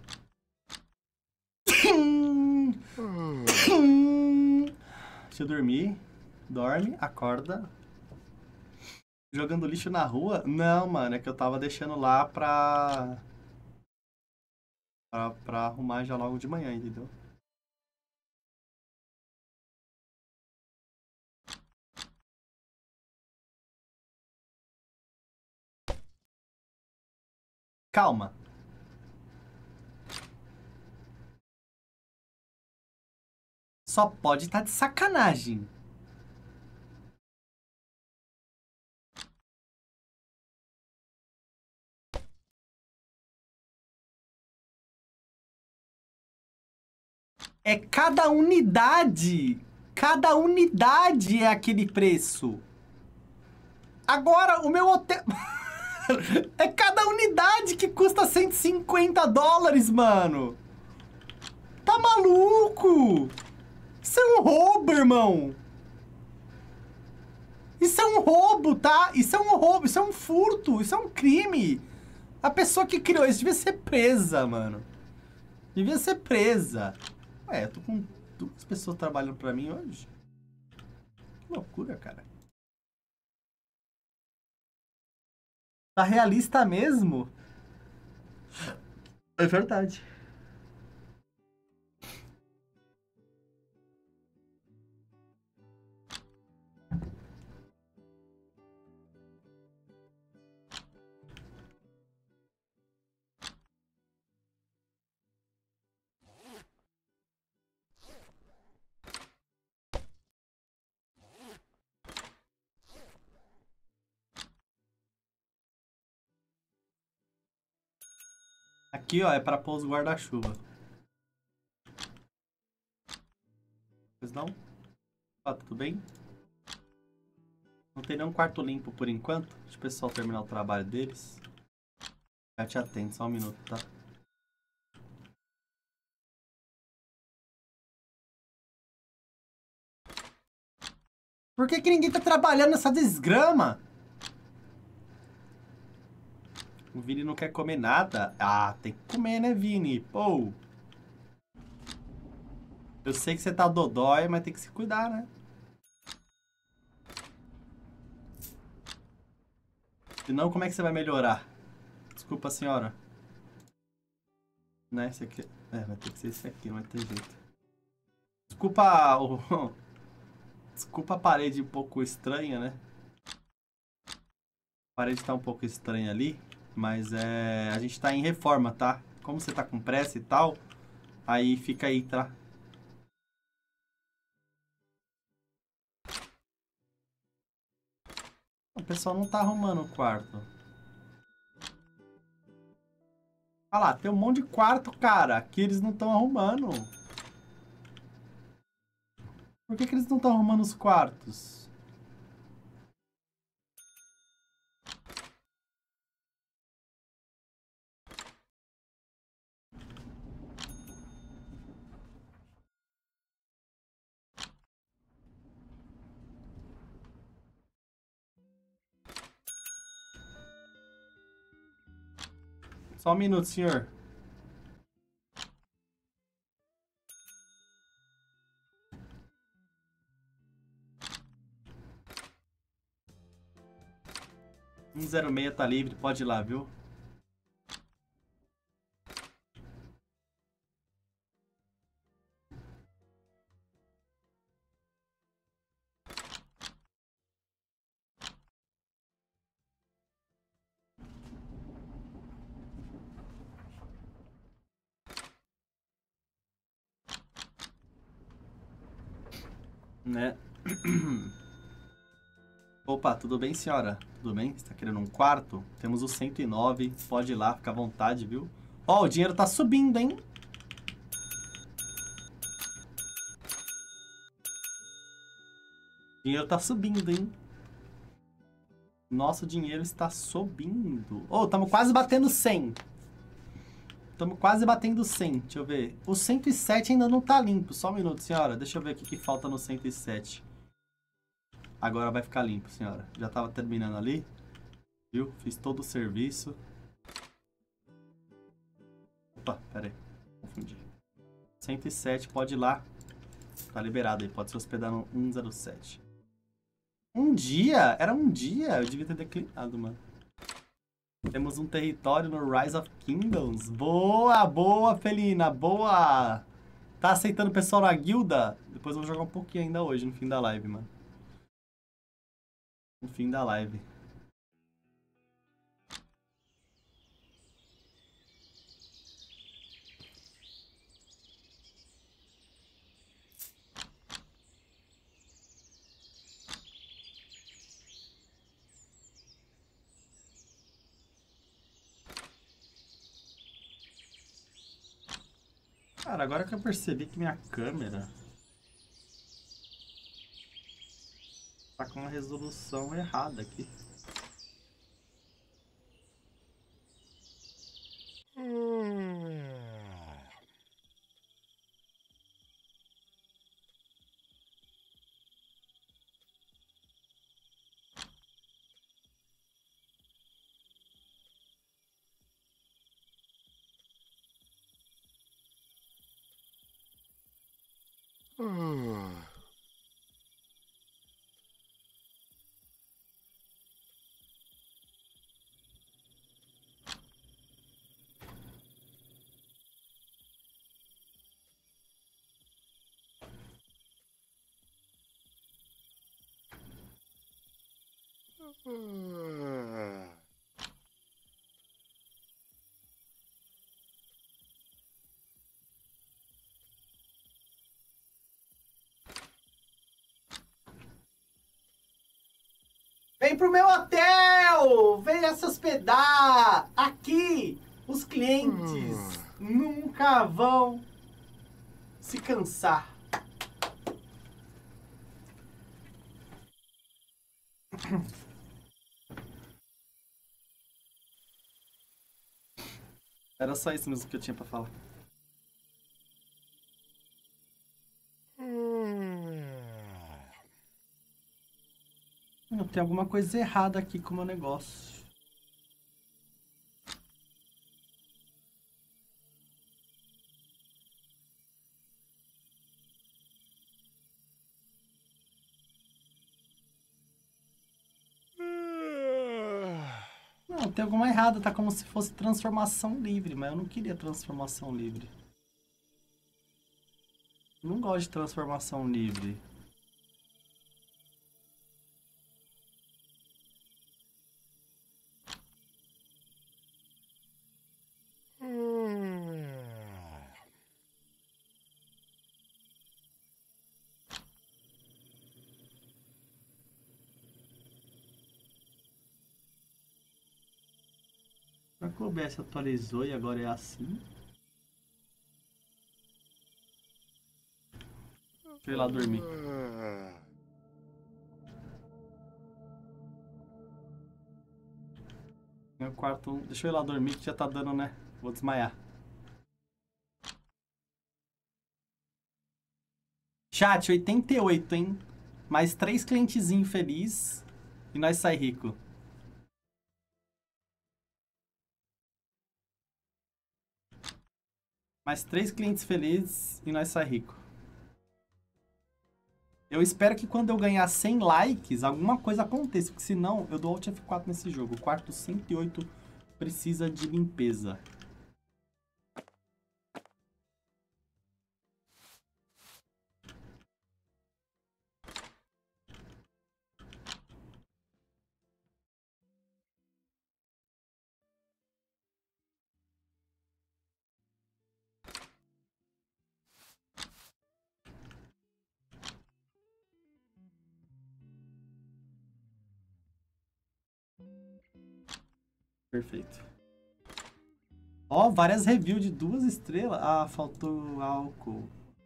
Deixa eu dormir. Dorme, acorda. Jogando lixo na rua? Não, mano, é que eu tava deixando lá pra arrumar já logo de manhã, entendeu? Calma. Só pode estar de sacanagem. É cada unidade. Cada unidade é aquele preço. Agora, o meu hotel... É cada unidade que custa 150 dólares, mano. Tá maluco? Isso é um roubo, irmão. Isso é um roubo, tá? Isso é um roubo, isso é um furto, isso é um crime. A pessoa que criou isso devia ser presa, mano. Devia ser presa. Ué, eu tô com 2 pessoas trabalhando pra mim hoje. Que loucura, cara. Tá realista mesmo? É verdade. Aqui, ó, é pra pôr os guarda-chuva. Pois não? Ó, tudo bem? Não tem nenhum quarto limpo por enquanto. Deixa o pessoal terminar o trabalho deles. Já te atendo, só um minuto, tá? Por que que ninguém tá trabalhando nessa desgrama? O Vini não quer comer nada. Ah, tem que comer, né, Vini? Pô. Eu sei que você tá dodói, mas tem que se cuidar, né? Senão, como é que você vai melhorar? Desculpa, senhora. Né, esse aqui... É, vai ter que ser esse aqui, não vai ter jeito. Desculpa o... Desculpa a parede um pouco estranha, né? A parede tá um pouco estranha ali, mas a gente tá em reforma, tá? Como você tá com pressa e tal, aí fica aí, tá? O pessoal não tá arrumando o quarto. Olha lá, tem um monte de quarto, cara, que eles não estão arrumando. Por que eles não estão arrumando os quartos? Só um minuto, senhor. Um 06 tá livre, pode ir lá, viu? Né? Opa, tudo bem, senhora? Tudo bem? Você tá querendo um quarto? Temos o 109, pode ir lá, fica à vontade, viu? Ó, o dinheiro tá subindo, hein? O dinheiro tá subindo, hein? Nosso dinheiro está subindo. Oh, estamos quase batendo 100. Estamos quase batendo 100. Deixa eu ver. O 107 ainda não tá limpo. Só um minuto, senhora. Deixa eu ver o que falta no 107. Agora vai ficar limpo, senhora. Já tava terminando ali. Viu? Fiz todo o serviço. Opa, pera aí. Confundi. 107, pode ir lá. Tá liberado aí. Pode se hospedar no 107. Um dia? Era um dia? Eu devia ter declinado, mano. Temos um território no Rise of Kingdoms. Boa, boa, Felina. Boa. Tá aceitando o pessoal na guilda? Depois eu vou jogar um pouquinho ainda hoje, no fim da live, mano. No fim da live. Cara, agora que eu percebi que minha câmera tá com uma resolução errada aqui. Vem pro meu hotel! Venha se hospedar! Aqui, os clientes nunca vão se cansar. Era só isso mesmo que eu tinha pra falar. Tem alguma coisa errada aqui com o meu negócio. Não, tem alguma errada, tá como se fosse transformação livre, mas eu não queria transformação livre. Eu não gosto de transformação livre. Será que o OBS atualizou e agora é assim? Deixa eu ir lá dormir. Meu quarto... Deixa eu ir lá dormir que já tá dando, né? Vou desmaiar. Chat, 88, hein? Mais 3 clientezinhos felizes e nós sai rico. Mais 3 clientes felizes e nós sai rico. Eu espero que quando eu ganhar 100 likes, alguma coisa aconteça, porque senão eu dou Alt F4 nesse jogo. O quarto 108 precisa de limpeza. Perfeito. Ó, várias reviews de 2 estrelas. Ah, faltou álcool.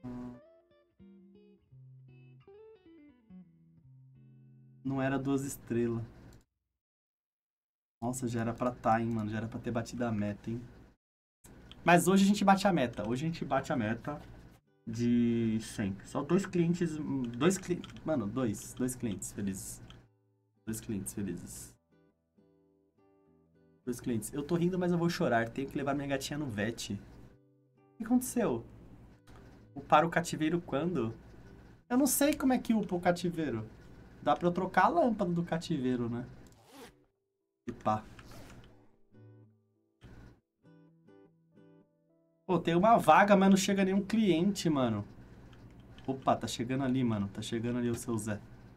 Não era 2 estrelas. Nossa, já era pra tá, hein, mano. Já era pra ter batido a meta, hein. Mas hoje a gente bate a meta. Hoje a gente bate a meta de 100. Só 2 clientes... Mano, dois clientes felizes. 2 clientes felizes. 2 clientes. Eu tô rindo, mas eu vou chorar. Tenho que levar minha gatinha no vet. O que aconteceu? Upar o cativeiro quando? Eu não sei como é que upa o cativeiro. Dá pra eu trocar a lâmpada do cativeiro, né? E pá. Pô, tem uma vaga, mas não chega nenhum cliente, mano. Opa, tá chegando ali, mano. Tá chegando ali o seu Zé.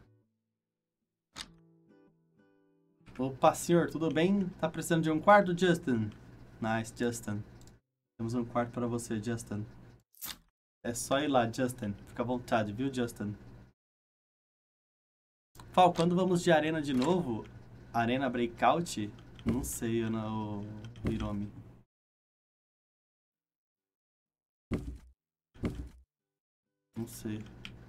Opa, senhor, tudo bem? Tá precisando de um quarto, Justin? Nice, Justin. Temos um quarto pra você, Justin. É só ir lá, Justin. Fica à vontade, viu, Justin? Fal, quando vamos de arena de novo? Arena Breakout? Não sei, eu não... Hiromi. Não sei.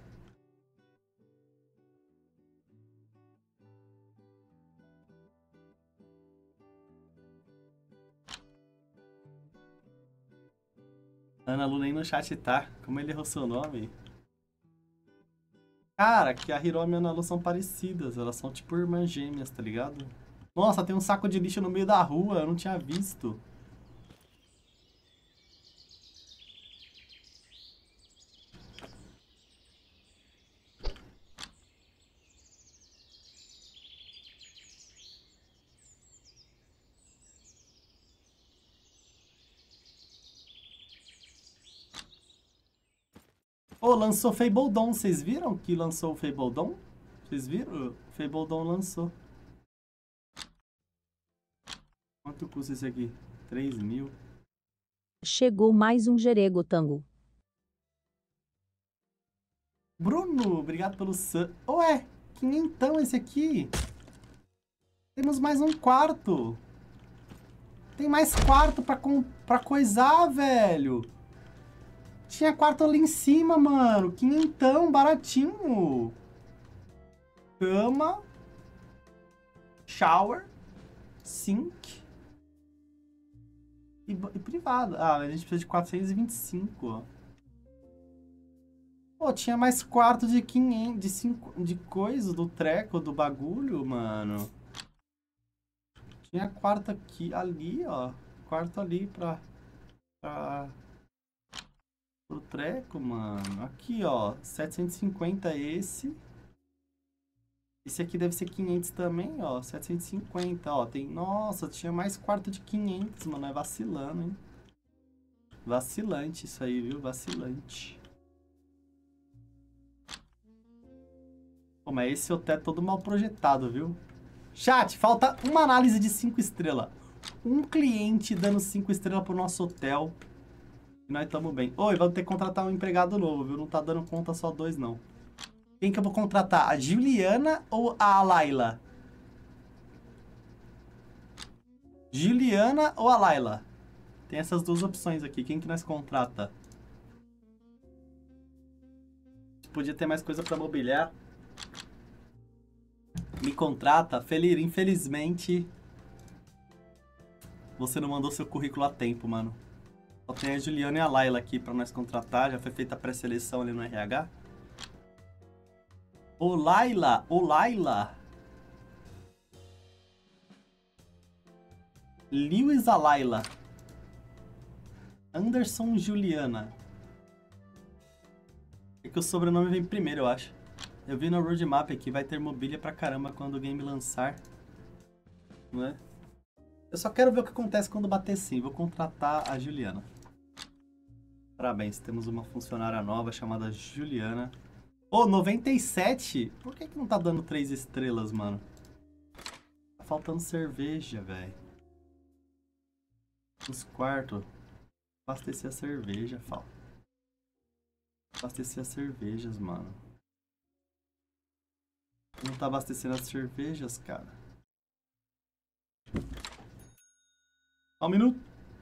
Ana Lu nem no chat tá. Como ele errou seu nome? Cara, que a Hiromi e a Ana Lu são parecidas. Elas são tipo irmãs gêmeas, tá ligado? Nossa, tem um saco de lixo no meio da rua. Eu não tinha visto. Ô, lançou Fable Dawn. Vocês viram que lançou o Fable Dawn? Vocês viram? O Fable Dawn lançou. Quanto custa esse aqui? 3.000. Chegou mais um Jerego Tango. Bruno, obrigado pelo sub. Ué, quinhentão esse aqui. Temos mais um quarto. Tem mais quarto pra coisar, velho. Tinha quarto ali em cima, mano. Quinhentão, baratinho. Cama. Shower. Sink. E privado. Ah, a gente precisa de 425, ó. Pô, tinha mais quarto de 500, de coisa, do treco, do bagulho, mano. Tinha quarto aqui, ali, ó. Quarto ali pro treco, mano. Aqui, ó. 750 esse. Esse aqui deve ser 500 também, ó. 750, ó. Tem... Nossa, tinha mais quarto de 500, mano. É vacilando, hein? Vacilante isso aí, viu? Vacilante. Pô, mas esse hotel é todo mal projetado, viu? Chat, falta uma análise de 5 estrelas. Um cliente dando 5 estrelas pro nosso hotel. E nós estamos bem. Oi, vamos ter que contratar um empregado novo, viu? Não tá dando conta só 2, não. Quem que eu vou contratar? A Juliana ou a Laila? Juliana ou a Laila? Tem essas duas opções aqui. Quem que nós contrata? Podia ter mais coisa pra mobiliar. Me contrata? Felir, infelizmente... Você não mandou seu currículo a tempo, mano. Só tem a Juliana e a Laila aqui pra nós contratar. Já foi feita a pré-seleção ali no RH. Ô Laila! Ô Laila! Lewis a Laila. Anderson Juliana. É que o sobrenome vem primeiro, eu acho. Eu vi no roadmap aqui, vai ter mobília pra caramba quando o game lançar. Não é? Eu só quero ver o que acontece quando bater sim. Vou contratar a Juliana. Parabéns, temos uma funcionária nova chamada Juliana. Ô, 97? Por que não tá dando 3 estrelas, mano? Tá faltando cerveja, velho. Os quartos. Abastecer a cerveja, fala. Abastecer as cervejas, mano. Não tá abastecendo as cervejas, cara. Só um minuto.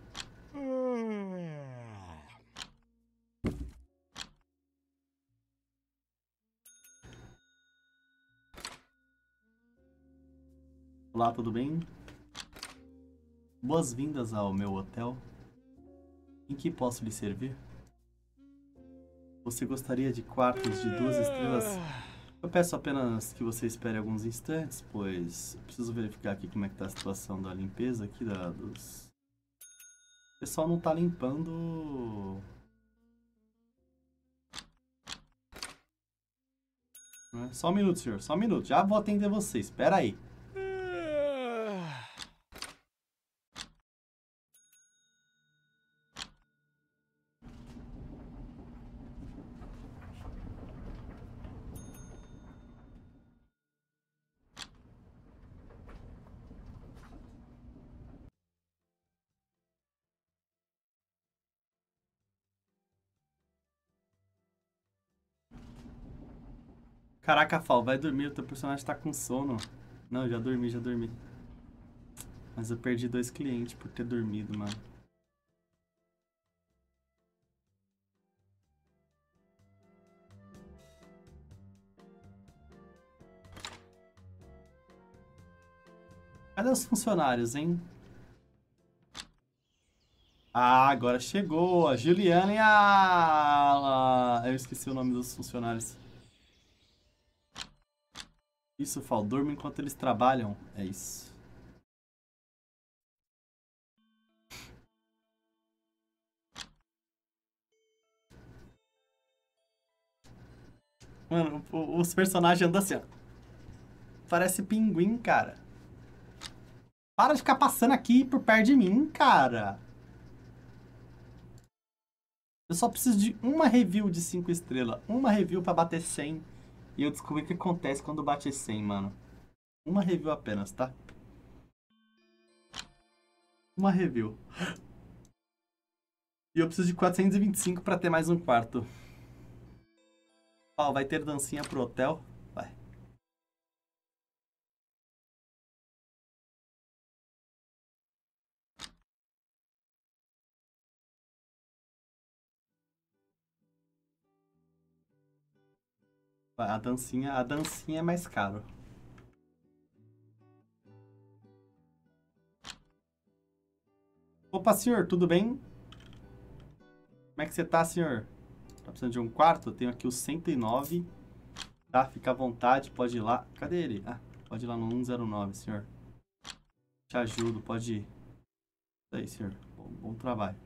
Olá, tudo bem? Boas-vindas ao meu hotel. Em que posso lhe servir? Você gostaria de quartos de 2 estrelas? Eu peço apenas que você espere alguns instantes, pois eu preciso verificar aqui como é que tá a situação da limpeza aqui dos... O pessoal não tá limpando... Só um minuto, senhor. Só um minuto. Já vou atender você. Espera aí. Caraca, Fal, vai dormir. O teu personagem tá com sono. Não, já dormi, já dormi. Mas eu perdi 2 clientes por ter dormido, mano. Cadê os funcionários, hein? Ah, agora chegou a Juliana e a... Eu esqueci o nome dos funcionários. Isso, Fal, durma enquanto eles trabalham. É isso. Mano, os personagens andam assim, ó. Parece pinguim, cara. Para de ficar passando aqui por perto de mim, cara. Eu só preciso de uma review de 5 estrelas. Uma review pra bater 100. E eu descobri o que acontece quando bate 100, mano. Uma review apenas, tá? Uma review. E eu preciso de 425 pra ter mais um quarto. Ó, vai ter dancinha pro hotel? Vai. Vai, a dancinha é mais caro. Opa, senhor, tudo bem? Como é que você tá, senhor? Tá precisando de um quarto? Eu tenho aqui o 109. Tá, fica à vontade, pode ir lá. Cadê ele? Ah, pode ir lá no 109, senhor. Te ajudo, pode ir. Isso aí, senhor. Bom trabalho.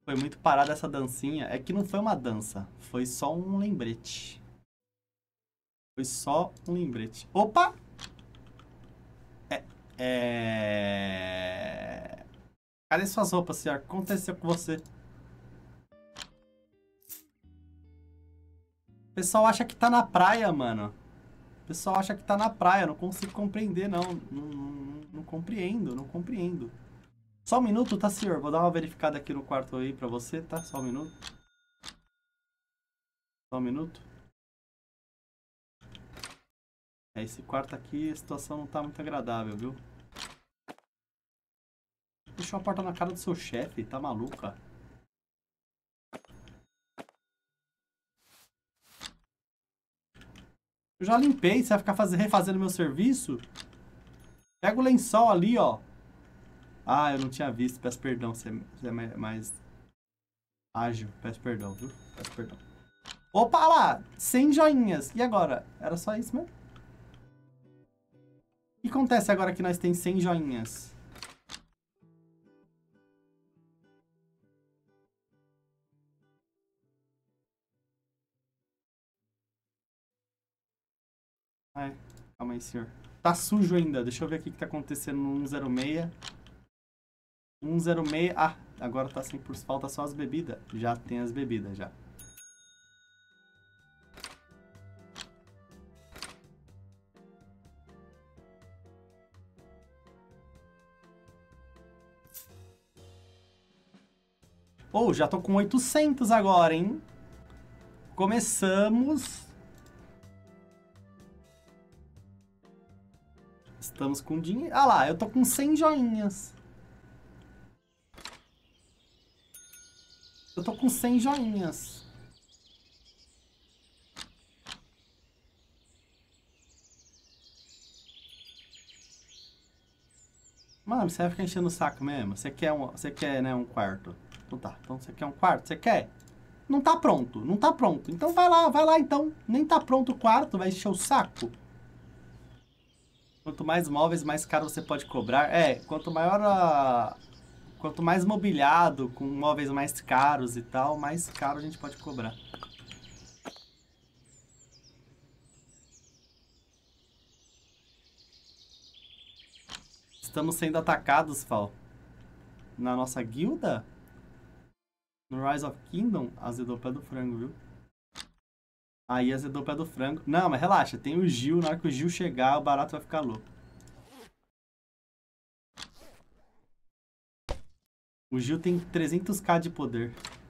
Foi muito parada essa dancinha. É que não foi uma dança. Foi só um lembrete. Foi só um lembrete. Opa! Cadê suas roupas, senhor? O que aconteceu com você? O pessoal acha que tá na praia, mano. O pessoal acha que tá na praia. Não consigo compreender, não. Não compreendo, não compreendo. Só um minuto, tá, senhor? Vou dar uma verificada aqui no quarto aí pra você, tá? Só um minuto. Só um minuto. Esse quarto aqui, a situação não tá muito agradável, viu? Fechou a porta na cara do seu chefe, tá maluca? Eu já limpei, você vai ficar refazendo meu serviço? Pega o lençol ali, ó. Ah, eu não tinha visto, peço perdão, você é mais ágil. Peço perdão, viu? Peço perdão. Opa, lá! 100 joinhas. E agora? Era só isso mesmo? O que acontece agora que nós temos 100 joinhas? Ai, calma aí, senhor. Tá sujo ainda. Deixa eu ver o que tá acontecendo no 106. 106. Ah, agora tá sem por falta só as bebidas. Já tem as bebidas, já. Oh, já tô com 800 agora, hein? Começamos. Estamos com dinheiro. Ah lá, eu tô com 100 joinhas. Eu tô com 100 joinhas. Mano, você vai ficar enchendo o saco mesmo? Você quer, né, um quarto? Então tá. Então você quer um quarto? Você quer? Não tá pronto. Não tá pronto. Então vai lá então. Nem tá pronto o quarto, vai encher o saco. Quanto mais móveis, mais caro você pode cobrar. Quanto maior a... Quanto mais mobiliado, com móveis mais caros e tal, mais caro a gente pode cobrar. Estamos sendo atacados, Fal. Na nossa guilda? No Rise of Kingdom, azedou o pé do frango, viu? Aí azedou o pé do frango. Não, mas relaxa, tem o Gil. Na hora que o Gil chegar, o barato vai ficar louco. O Gil tem 300k de poder.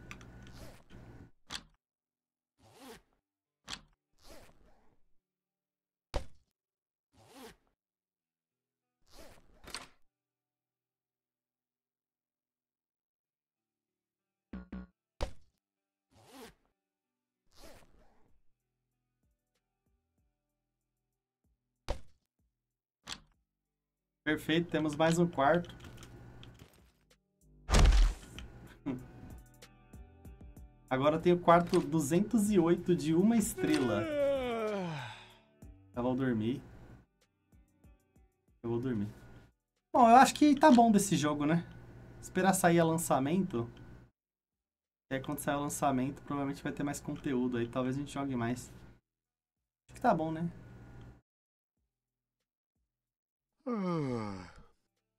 Perfeito, temos mais um quarto. Agora tem o quarto 208 de 1 estrela. Eu vou dormir. Eu vou dormir. Bom, eu acho que tá bom desse jogo, né? Esperar sair a lançamento. E aí quando sair o lançamento, provavelmente vai ter mais conteúdo aí. Talvez a gente jogue mais. Acho que tá bom, né?